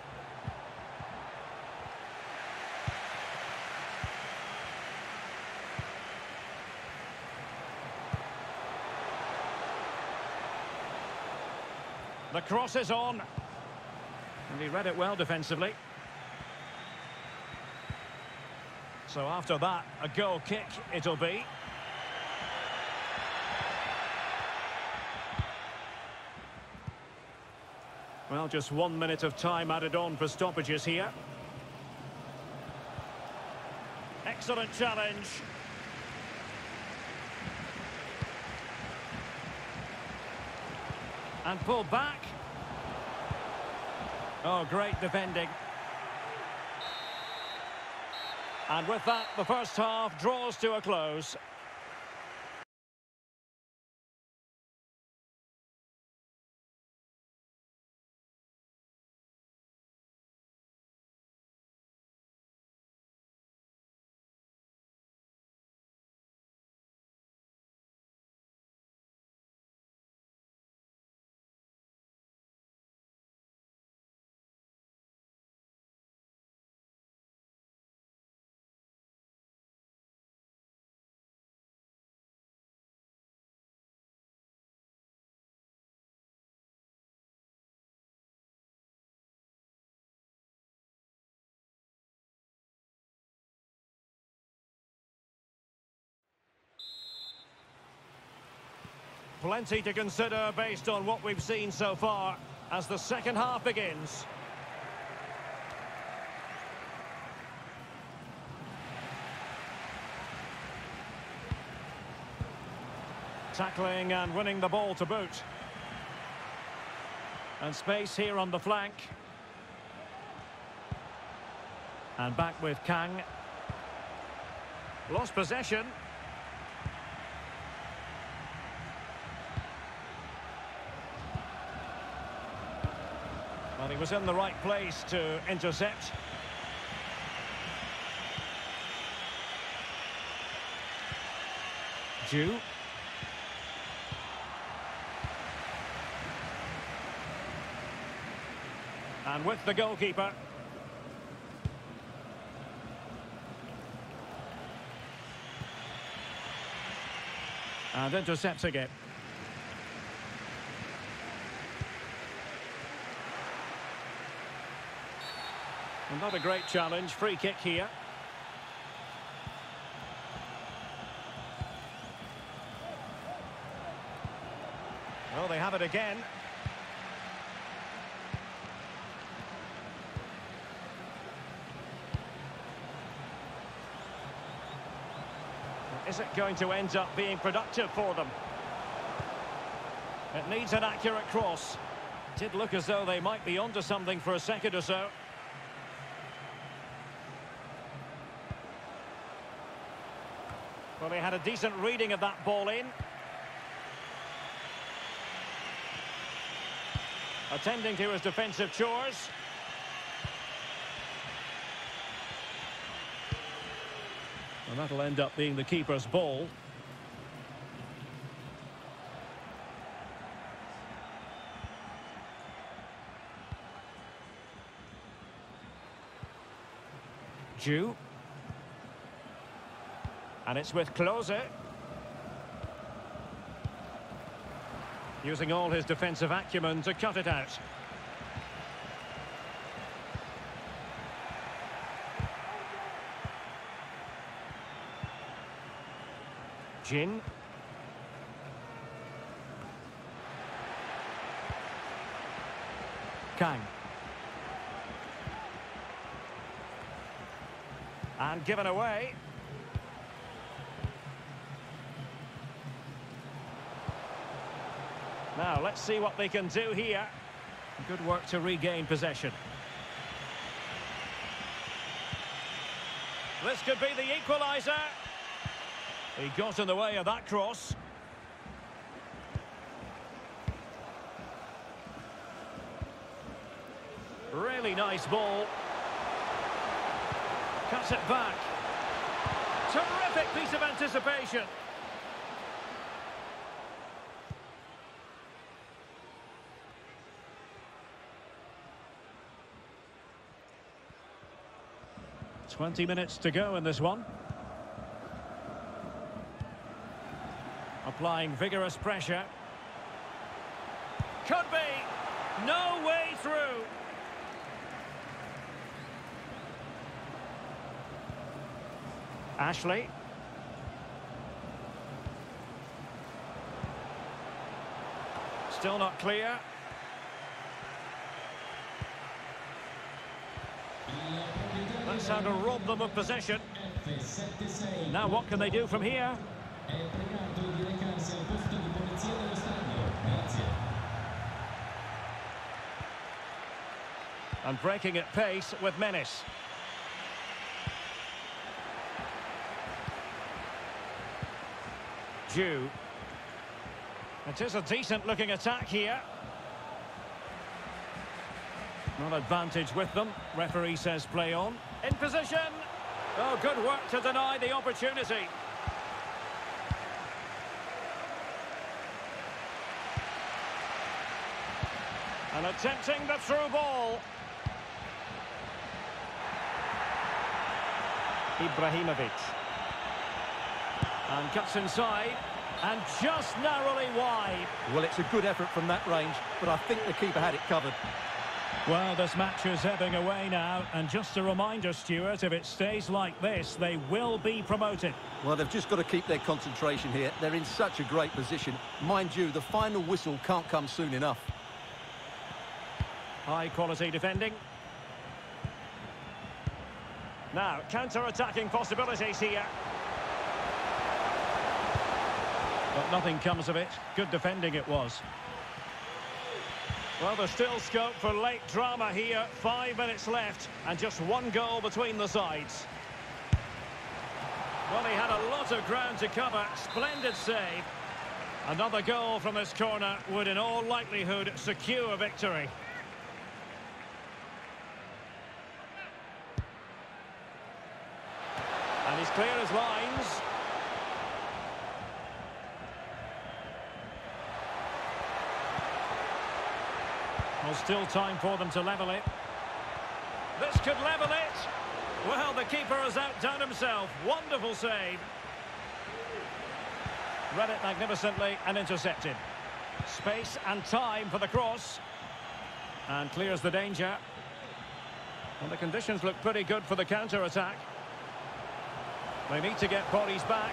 The cross is on. And he read it well defensively. So after that, a goal kick it'll be. Well, just one minute of time added on for stoppages here. Excellent challenge. And pulled back. Oh, great defending. And with that, the first half draws to a close. Plenty to consider based on what we've seen so far as the second half begins. Tackling and winning the ball to boot. And space here on the flank. And back with Kang. Lost possession. Well, he was in the right place to intercept. Ju. And with the goalkeeper. And intercepts again. Not a great challenge. Free kick here. Oh, they have it again. Is it going to end up being productive for them? It needs an accurate cross. Did look as though they might be onto something for a second or so. Well, he had a decent reading of that ball in. Attending to his defensive chores. And that'll end up being the keeper's ball. Ju. And it's with Klose. Using all his defensive acumen to cut it out. Jin. Kang. And given away. Now, let's see what they can do here. Good work to regain possession. This could be the equaliser. He got in the way of that cross. Really nice ball. Cuts it back. Terrific piece of anticipation. Twenty minutes to go in this one. Applying vigorous pressure. Could be. No way through. Ashley. Still not clear. That's how to rob them of possession. Now what can they do from here? And breaking at pace with menace. Ju. It is a decent looking attack here. Not advantage with them. Referee says play on. In position. Oh, good work to deny the opportunity. And attempting the through ball. Ibrahimovic. And cuts inside. And just narrowly wide. Well, it's a good effort from that range, but I think the keeper had it covered. Well, this match is ebbing away now, and just a reminder, Stuart, if it stays like this, they will be promoted. Well, they've just got to keep their concentration here. They're in such a great position. Mind you, the final whistle can't come soon enough. High-quality defending. Now, counter-attacking possibilities here. But nothing comes of it. Good defending it was. Well, there's still scope for late drama here. Five minutes left and just one goal between the sides. Well, he had a lot of ground to cover. Splendid save. Another goal from this corner would in all likelihood secure victory. And he's clear as lines. Well, still time for them to level it. This could level it. Well, the keeper has outdone himself. Wonderful save. Read it magnificently and intercepted. Space and time for the cross. And clears the danger. And the conditions look pretty good for the counter-attack. They need to get bodies back.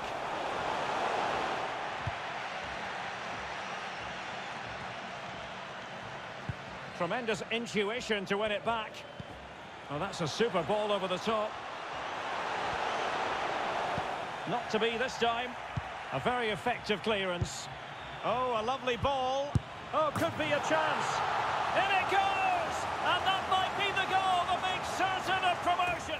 Tremendous intuition to win it back. Oh, that's a super ball over the top. Not to be this time. A very effective clearance. Oh, a lovely ball. Oh, could be a chance. In it goes! And that might be the goal that makes certain of promotion.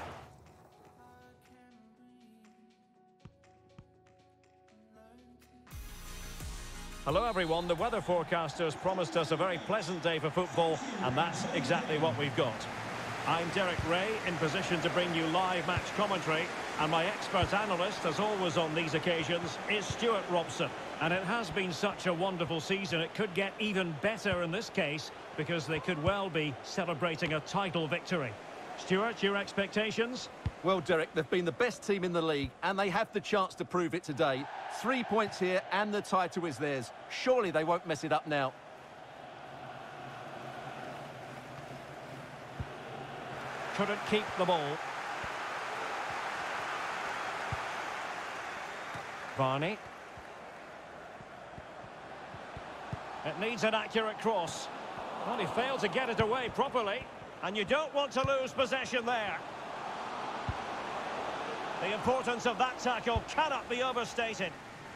Hello everyone, the weather forecasters promised us a very pleasant day for football, and that's exactly what we've got. I'm Derek Ray, in position to bring you live match commentary, and my expert analyst, as always on these occasions, is Stuart Robson. And it has been such a wonderful season, it could get even better in this case, because they could well be celebrating a title victory. Stuart, your expectations? Well, Derek, they've been the best team in the league, and they have the chance to prove it today. Three points here, and the title is theirs. Surely they won't mess it up now. Couldn't keep the ball. Varney. It needs an accurate cross. Well, he failed to get it away properly, and you don't want to lose possession there. The importance of that tackle cannot be overstated.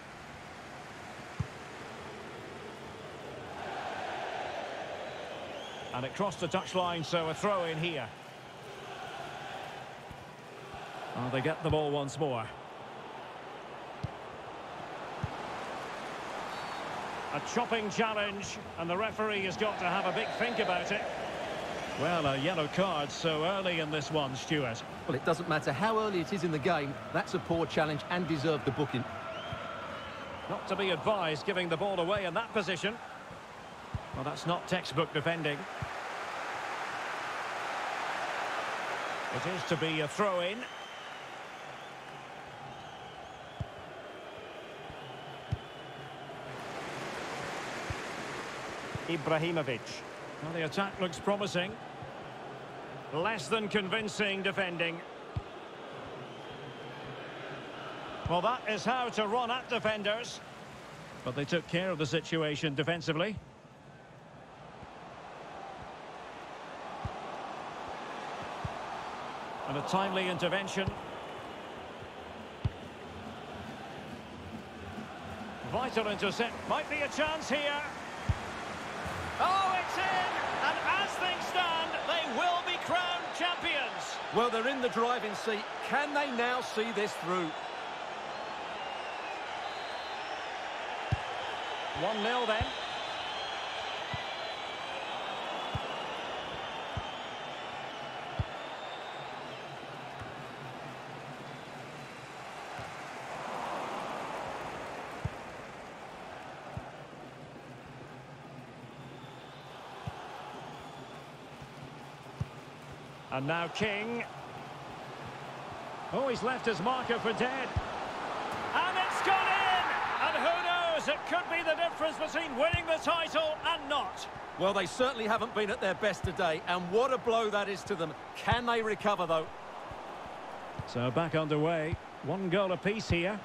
And it crossed the touchline, so a throw in here. Oh, they get the ball once more. A chopping challenge, and the referee has got to have a big think about it. Well, a yellow card so early in this one, Stuart. Well, it doesn't matter how early it is in the game. That's a poor challenge and deserved the booking. Not to be advised giving the ball away in that position. Well, that's not textbook defending. It is to be a throw-in. Ibrahimovic. Well, the attack looks promising. Less than convincing defending. Well, that is how to run at defenders. But they took care of the situation defensively. And a timely intervention. Vital intercept. Might be a chance here. Oh, it's in! And as things stand, they will be crowned champions. Well, they're in the driving seat. Can they now see this through? one nil then. And now King. Oh, he's left his marker for dead. And it's gone in! And who knows, it could be the difference between winning the title and not. Well, they certainly haven't been at their best today, and what a blow that is to them. Can they recover, though? So back underway. One goal apiece here.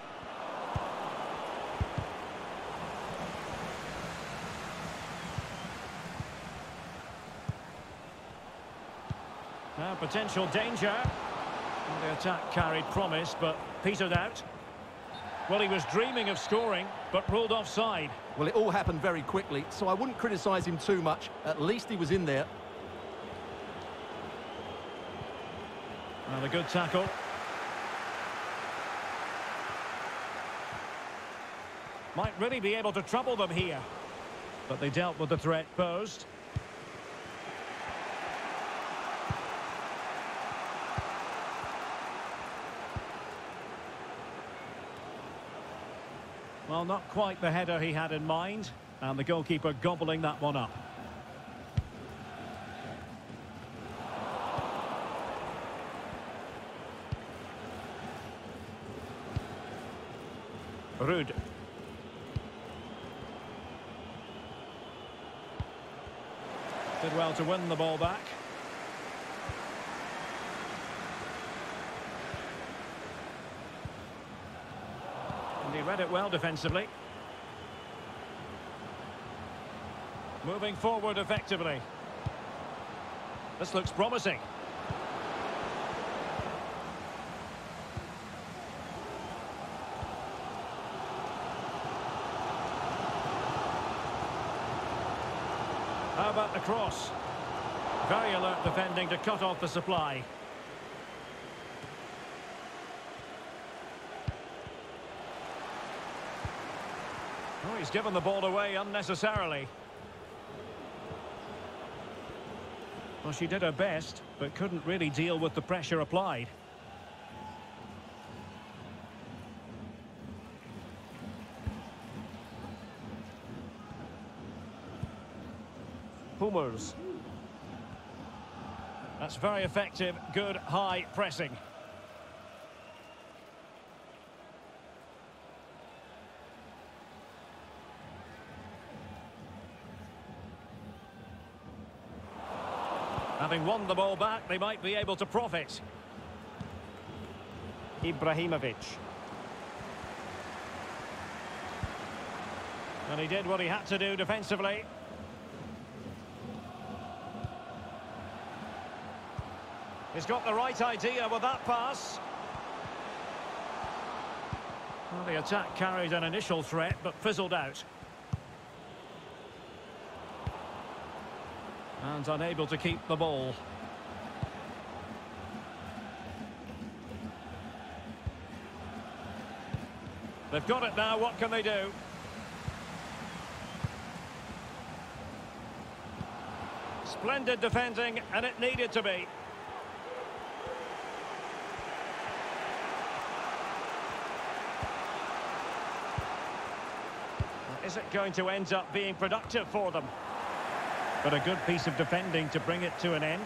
Now potential danger. And the attack carried promise, but petered out. Well, he was dreaming of scoring, but ruled offside. Well, it all happened very quickly, so I wouldn't criticise him too much. At least he was in there. And a good tackle. Might really be able to trouble them here. But they dealt with the threat posed. Well, not quite the header he had in mind, and the goalkeeper gobbling that one up. Ruud. Did well to win the ball back. And he read it well defensively. Moving forward effectively. This looks promising. about the cross? Very alert defending to cut off the supply. Oh, he's given the ball away unnecessarily. Well, she did her best, but couldn't really deal with the pressure applied. Hummels. That's very effective, good high pressing. Having won the ball back, they might be able to profit. Ibrahimovic. And he did what he had to do defensively. He's got the right idea with that pass. Well, the attack carried an initial threat, but fizzled out. And unable to keep the ball. They've got it now, what can they do? Splendid defending, and it needed to be. Is it going to end up being productive for them? But a good piece of defending to bring it to an end.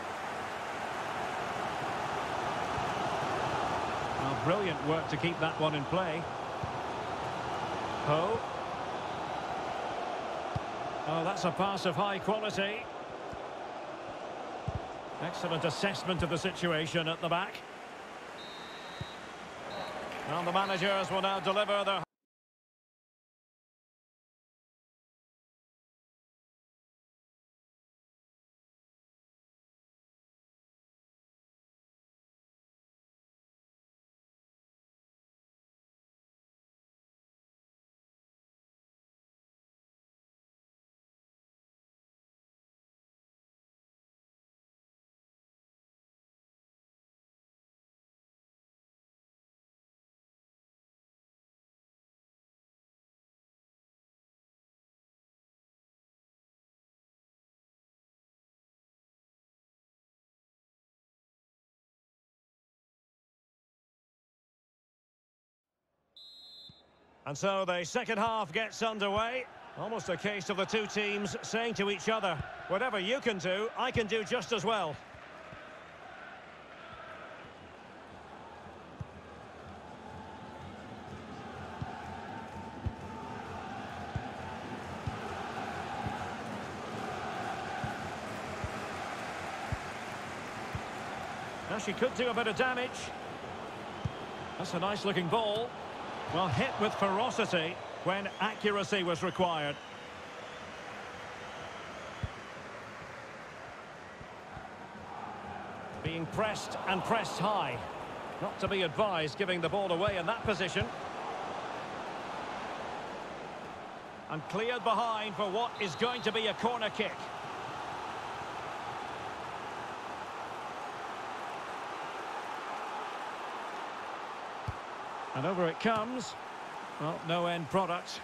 Well, brilliant work to keep that one in play. Oh. Oh, that's a pass of high quality. Excellent assessment of the situation at the back. Well, the managers will now deliver their... And so the second half gets underway. Almost a case of the two teams saying to each other, whatever you can do, I can do just as well. Now she could do a bit of damage. That's a nice looking ball. Well, hit with ferocity when accuracy was required. Being pressed and pressed high. Not to be advised giving the ball away in that position. And cleared behind for what is going to be a corner kick. And over it comes. Well, no end product.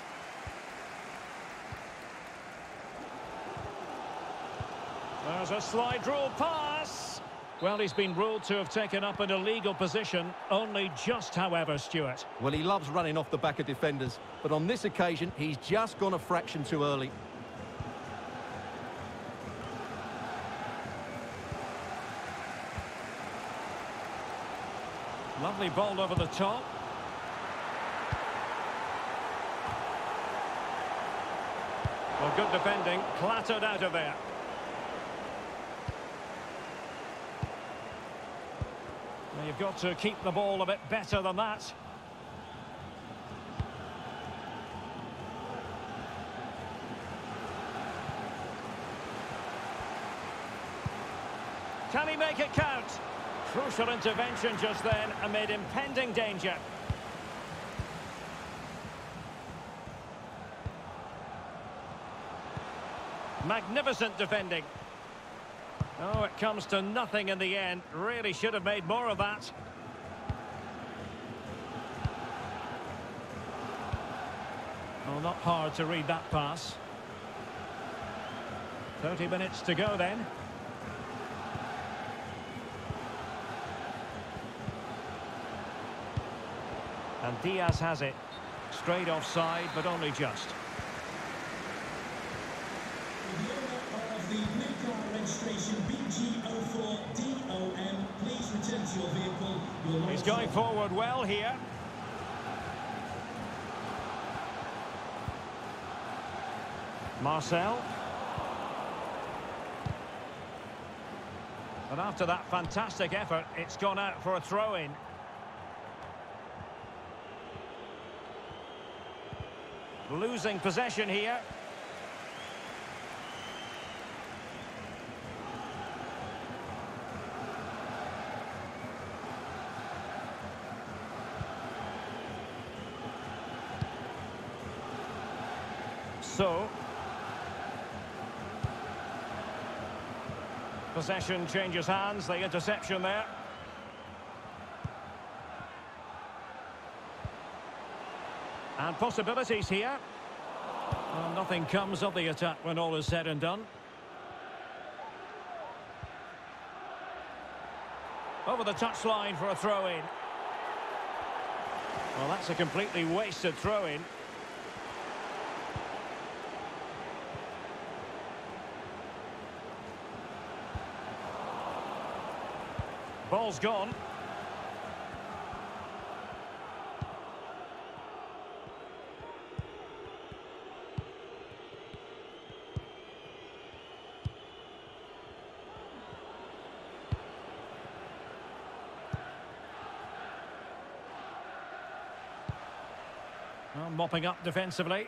There's a slide rule pass. Well, he's been ruled to have taken up an illegal position. Only just, however, Stuart. Well, he loves running off the back of defenders, but on this occasion, he's just gone a fraction too early. Lovely ball over the top. Well, good defending, clattered out of there. Now you've got to keep the ball a bit better than that. Can he make it count? Crucial intervention just then amid impending danger. Magnificent defending. Oh, it comes to nothing in the end. Really should have made more of that. Well, not hard to read that pass. thirty minutes to go then. And Diaz has it. Straight offside, but only just. The new car registration B G zero four D O M. Please return to your vehicle. Your He's going forward well here. Marcel. And after that fantastic effort, it's gone out for a throw-in. Losing possession here. So, possession changes hands, the interception there. And possibilities here. Well, nothing comes of the attack when all is said and done. Over the touchline for a throw-in. Well, that's a completely wasted throw-in. Ball's gone. Well, mopping up defensively.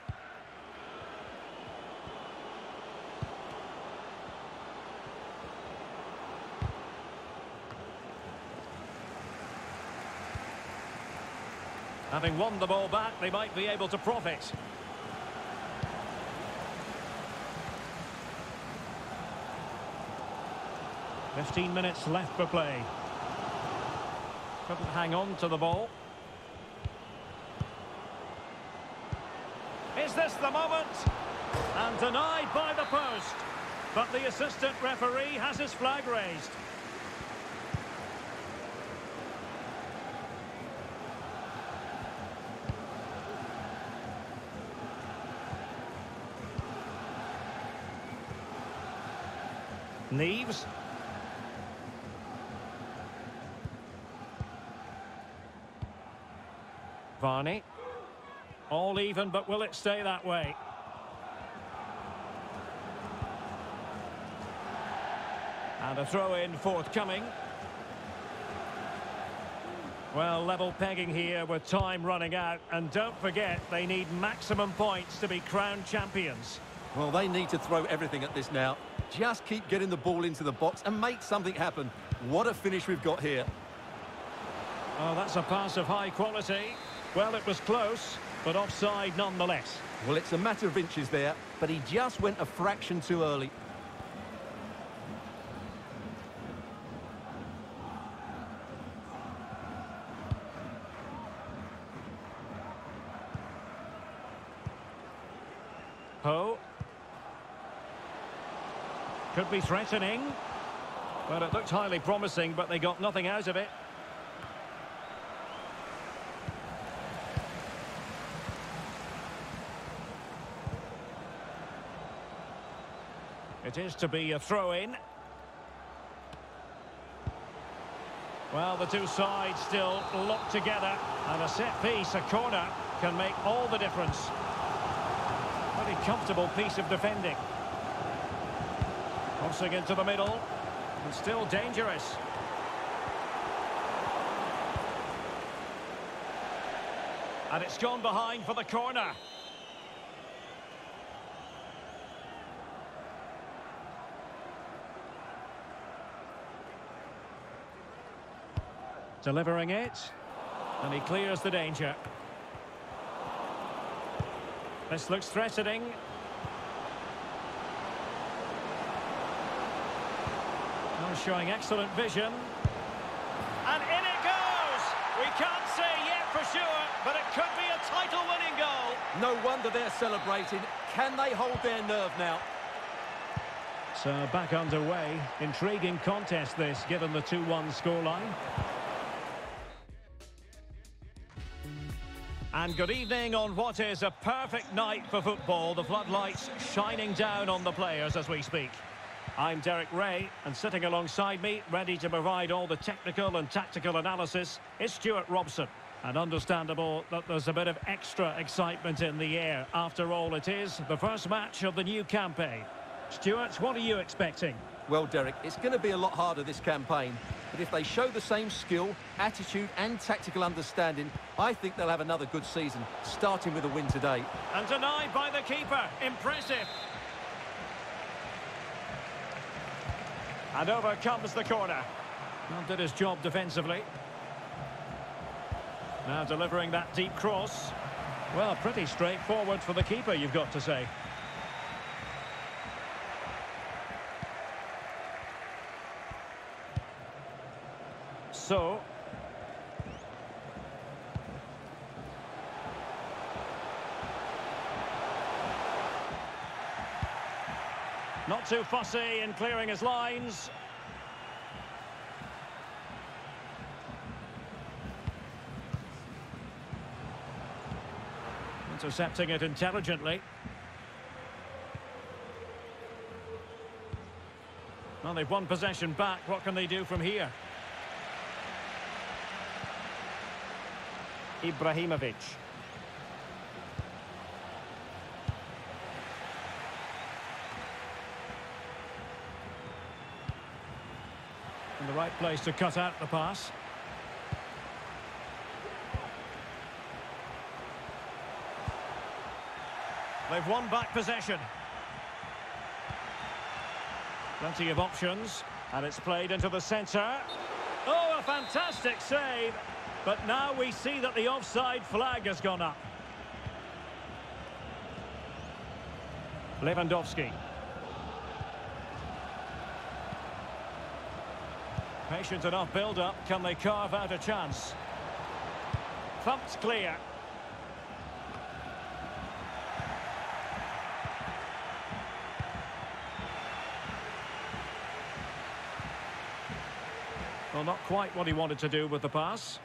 Having won the ball back, they might be able to profit. Fifteen minutes left for play. Couldn't hang on to the ball. Is this the moment? And denied by the post. But the assistant referee has his flag raised. Neves. Varney. All even, but will it stay that way? And a throw-in forthcoming. Well, level pegging here with time running out. And don't forget, they need maximum points to be crowned champions. Well, they need to throw everything at this now. Just keep getting the ball into the box and make something happen. What a finish we've got here. Oh, that's a pass of high quality. Well, it was close, but offside nonetheless. Well, it's a matter of inches there, but he just went a fraction too early. Ho. Could be threatening. Well, it looked highly promising, but they got nothing out of it. It is to be a throw-in. Well, the two sides still locked together, and a set piece, a corner, can make all the difference. Pretty comfortable piece of defending. Crossing into the middle, and still dangerous. And it's gone behind for the corner. Delivering it, and he clears the danger. This looks threatening. showing excellent vision. And in it goes! We can't say yet for sure, but it could be a title-winning goal. No wonder they're celebrating. Can they hold their nerve now? So back underway. Intriguing contest this, given the two one scoreline. And good evening on what is a perfect night for football. The floodlights shining down on the players as we speak. I'm Derek Ray, and sitting alongside me, ready to provide all the technical and tactical analysis, is Stuart Robson. And understandable that there's a bit of extra excitement in the air. After all, it is the first match of the new campaign. Stuart, what are you expecting? Well, Derek, it's going to be a lot harder this campaign. But if they show the same skill, attitude and tactical understanding, I think they'll have another good season, starting with a win today. And denied by the keeper. Impressive. And over comes the corner. Well, did his job defensively. Now delivering that deep cross. Well, pretty straightforward for the keeper, you've got to say. So, not too fussy in clearing his lines. Intercepting it intelligently. Well, they've won possession back. What can they do from here? Ibrahimovic. In the right place to cut out the pass. They've won back possession. Plenty of options, and it's played into the centre. Oh, a fantastic save! But now we see that the offside flag has gone up. Lewandowski. Patient enough build-up. Can they carve out a chance? Thumped clear. Well, not quite what he wanted to do with the pass.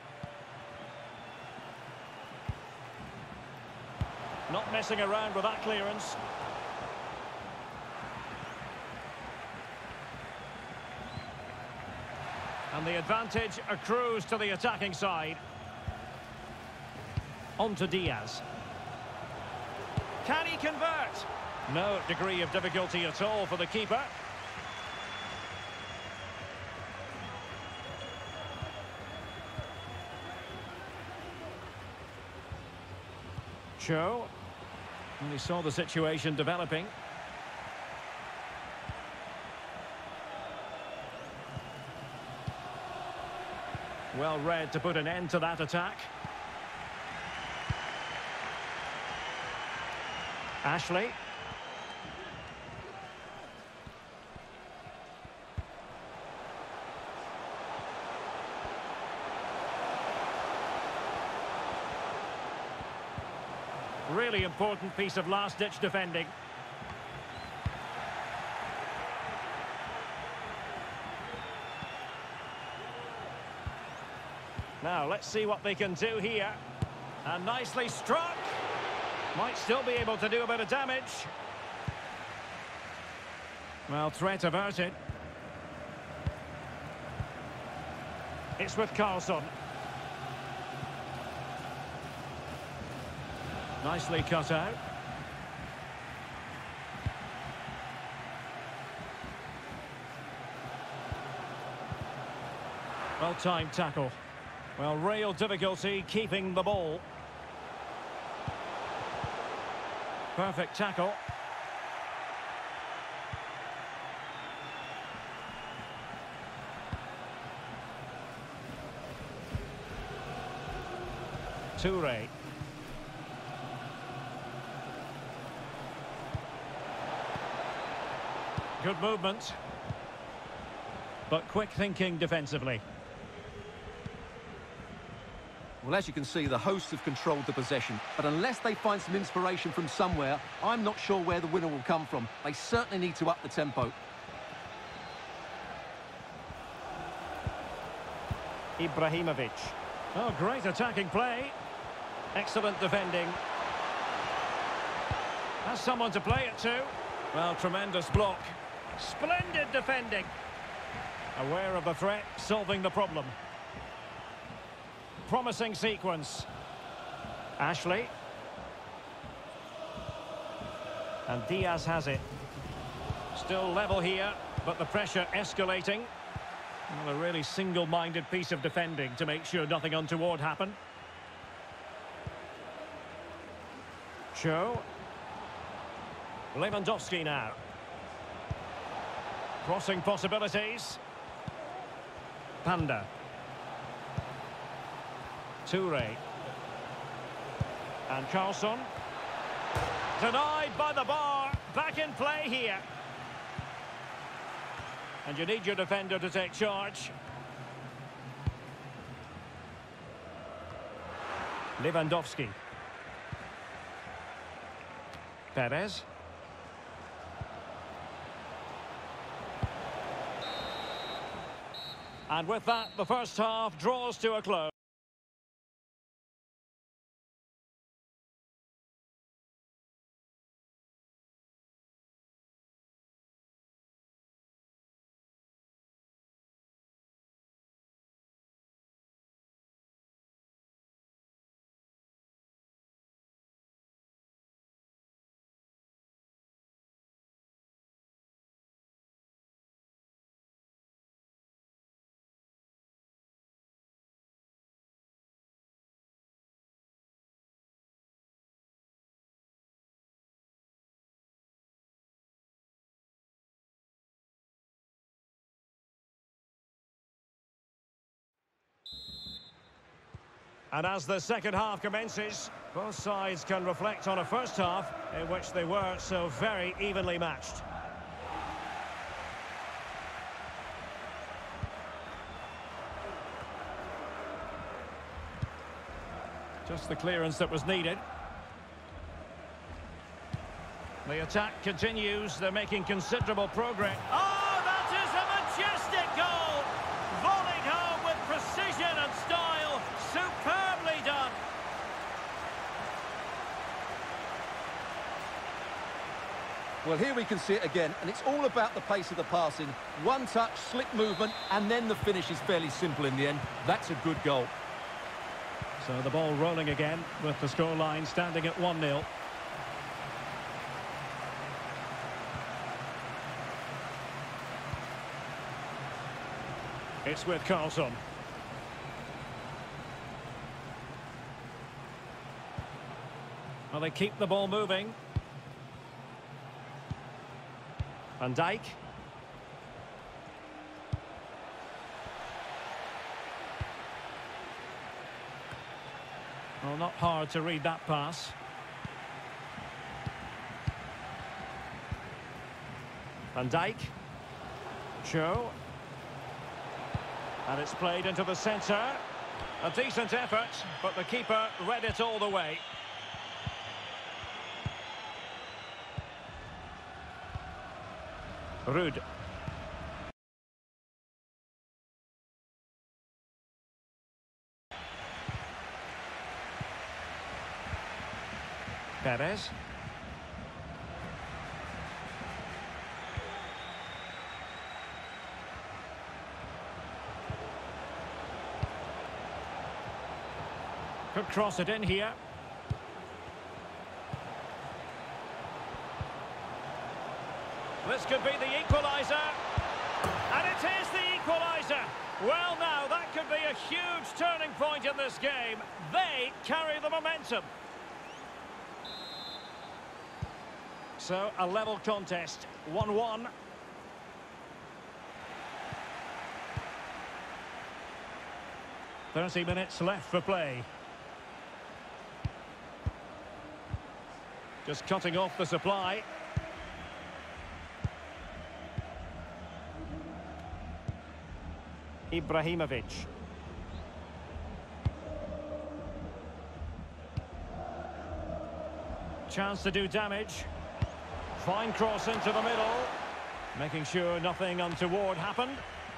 Not messing around with that clearance. And the advantage accrues to the attacking side. On to Diaz. Can he convert? No degree of difficulty at all for the keeper. Cho. And he saw the situation developing. Well read to put an end to that attack. Ashley. Really important piece of last-ditch defending. Now, let's see what they can do here. And nicely struck. Might still be able to do a bit of damage. Well, threat averted. It's with Carlson. Nicely cut out. Well-timed tackle. Well, real difficulty keeping the ball. Perfect tackle. Toure. Good movement. but quick thinking defensively. Well, as you can see, the hosts have controlled the possession, but unless they find some inspiration from somewhere, I'm not sure where the winner will come from. They certainly need to up the tempo. Ibrahimovic. Oh, great attacking play. Excellent defending. Has someone to play it to. Well, tremendous block. Splendid defending. Aware of the threat, solving the problem. Promising sequence. Ashley. And Diaz has it. Still level here, but the pressure escalating. Well, a really single-minded piece of defending to make sure nothing untoward happened. Cho. Lewandowski now. Crossing possibilities. Panda. Toure. And Carlson. Denied by the bar. Back in play here. And you need your defender to take charge. Lewandowski. Perez. And with that, the first half draws to a close. And as the second half commences, both sides can reflect on a first half in which they were so very evenly matched. Just the clearance that was needed. The attack continues. They're making considerable progress. Oh, that is a majestic goal! Volleyed home with precision and style. Superbly done. Well, here we can see it again, and it's all about the pace of the passing. One touch, slick movement, and then the finish is fairly simple in the end. That's a good goal. So the ball rolling again with the scoreline standing at one nil. It's with Carlson. Well, they keep the ball moving. Van Dijk. Well, not hard to read that pass. Van Dijk. Cho. And it's played into the centre. A decent effort, but the keeper read it all the way. Ruud. Perez. Could cross it in here. This could be the equaliser. And it is the equaliser. Well, now, that could be a huge turning point in this game. They carry the momentum. So, a level contest, one one. thirty minutes left for play. Just cutting off the supply. Ibrahimovic. Chance to do damage. Fine cross into the middle. Making sure nothing untoward happened.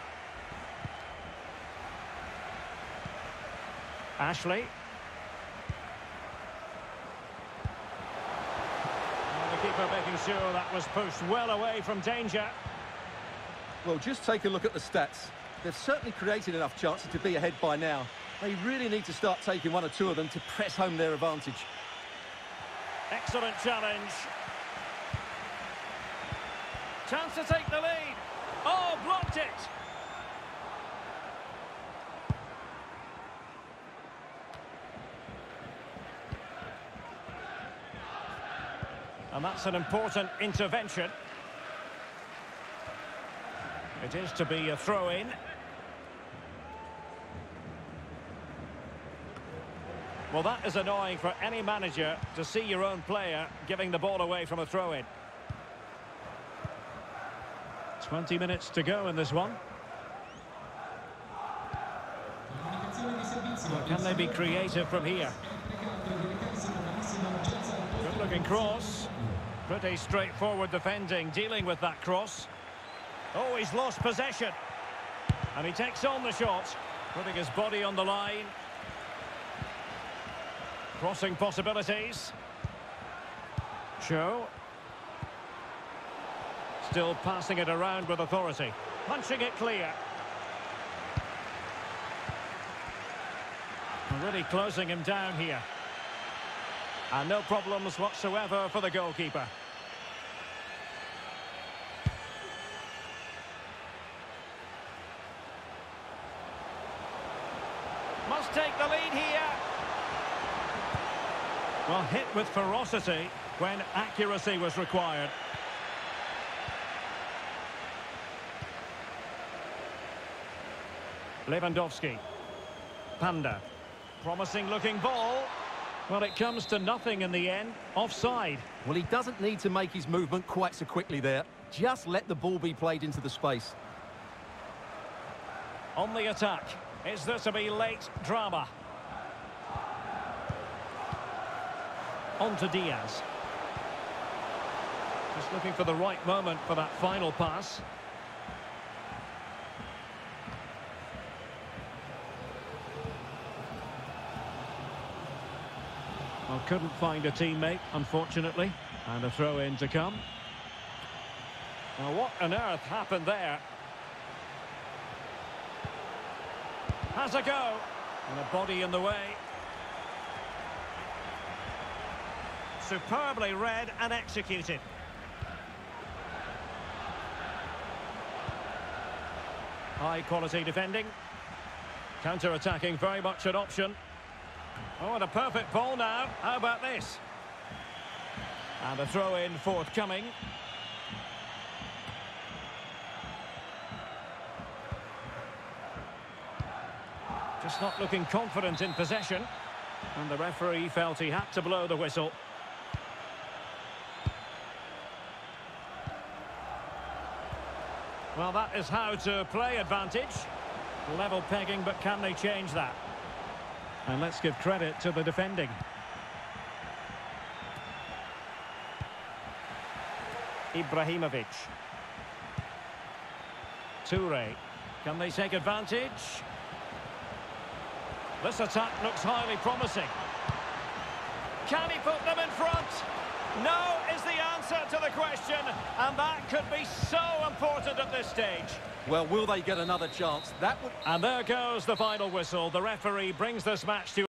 Ashley. And the keeper making sure that was pushed well away from danger. Well, just take a look at the stats. They've certainly created enough chances to be ahead by now. They really need to start taking one or two of them to press home their advantage. Excellent challenge. Chance to take the lead. Oh, blocked it. And that's an important intervention. It is to be a throw-in. Well, that is annoying for any manager to see your own player giving the ball away from a throw-in. twenty minutes to go in this one. Well, can they be creative from here? Good-looking cross. Pretty straightforward defending, dealing with that cross. Oh, he's lost possession. And he takes on the shot, putting his body on the line. Crossing possibilities. Cho. Still passing it around with authority. Punching it clear. Really closing him down here. And no problems whatsoever for the goalkeeper. Must take the lead here. Well, hit with ferocity when accuracy was required. Lewandowski. Panda. Promising looking ball. Well, it comes to nothing in the end. Offside. Well, he doesn't need to make his movement quite so quickly there. Just let the ball be played into the space. On the attack. Is there to be late drama? On to Diaz. Just looking for the right moment for that final pass. Well, couldn't find a teammate, unfortunately. And a throw-in to come. Well, what on earth happened there? Has a go. And a body in the way. Superbly read and executed. High quality defending. Counter-attacking, very much an option. Oh, and a perfect ball now. How about this? And a throw-in forthcoming. Just not looking confident in possession. And the referee felt he had to blow the whistle. Well, that is how to play advantage. Level pegging, but can they change that? And let's give credit to the defending. Ibrahimovic. Toure. Can they take advantage? This attack looks highly promising. Can he put them in front? No is the answer to the question, and that could be so important at this stage. Well, will they get another chance? That would... And there goes the final whistle. The referee brings this match to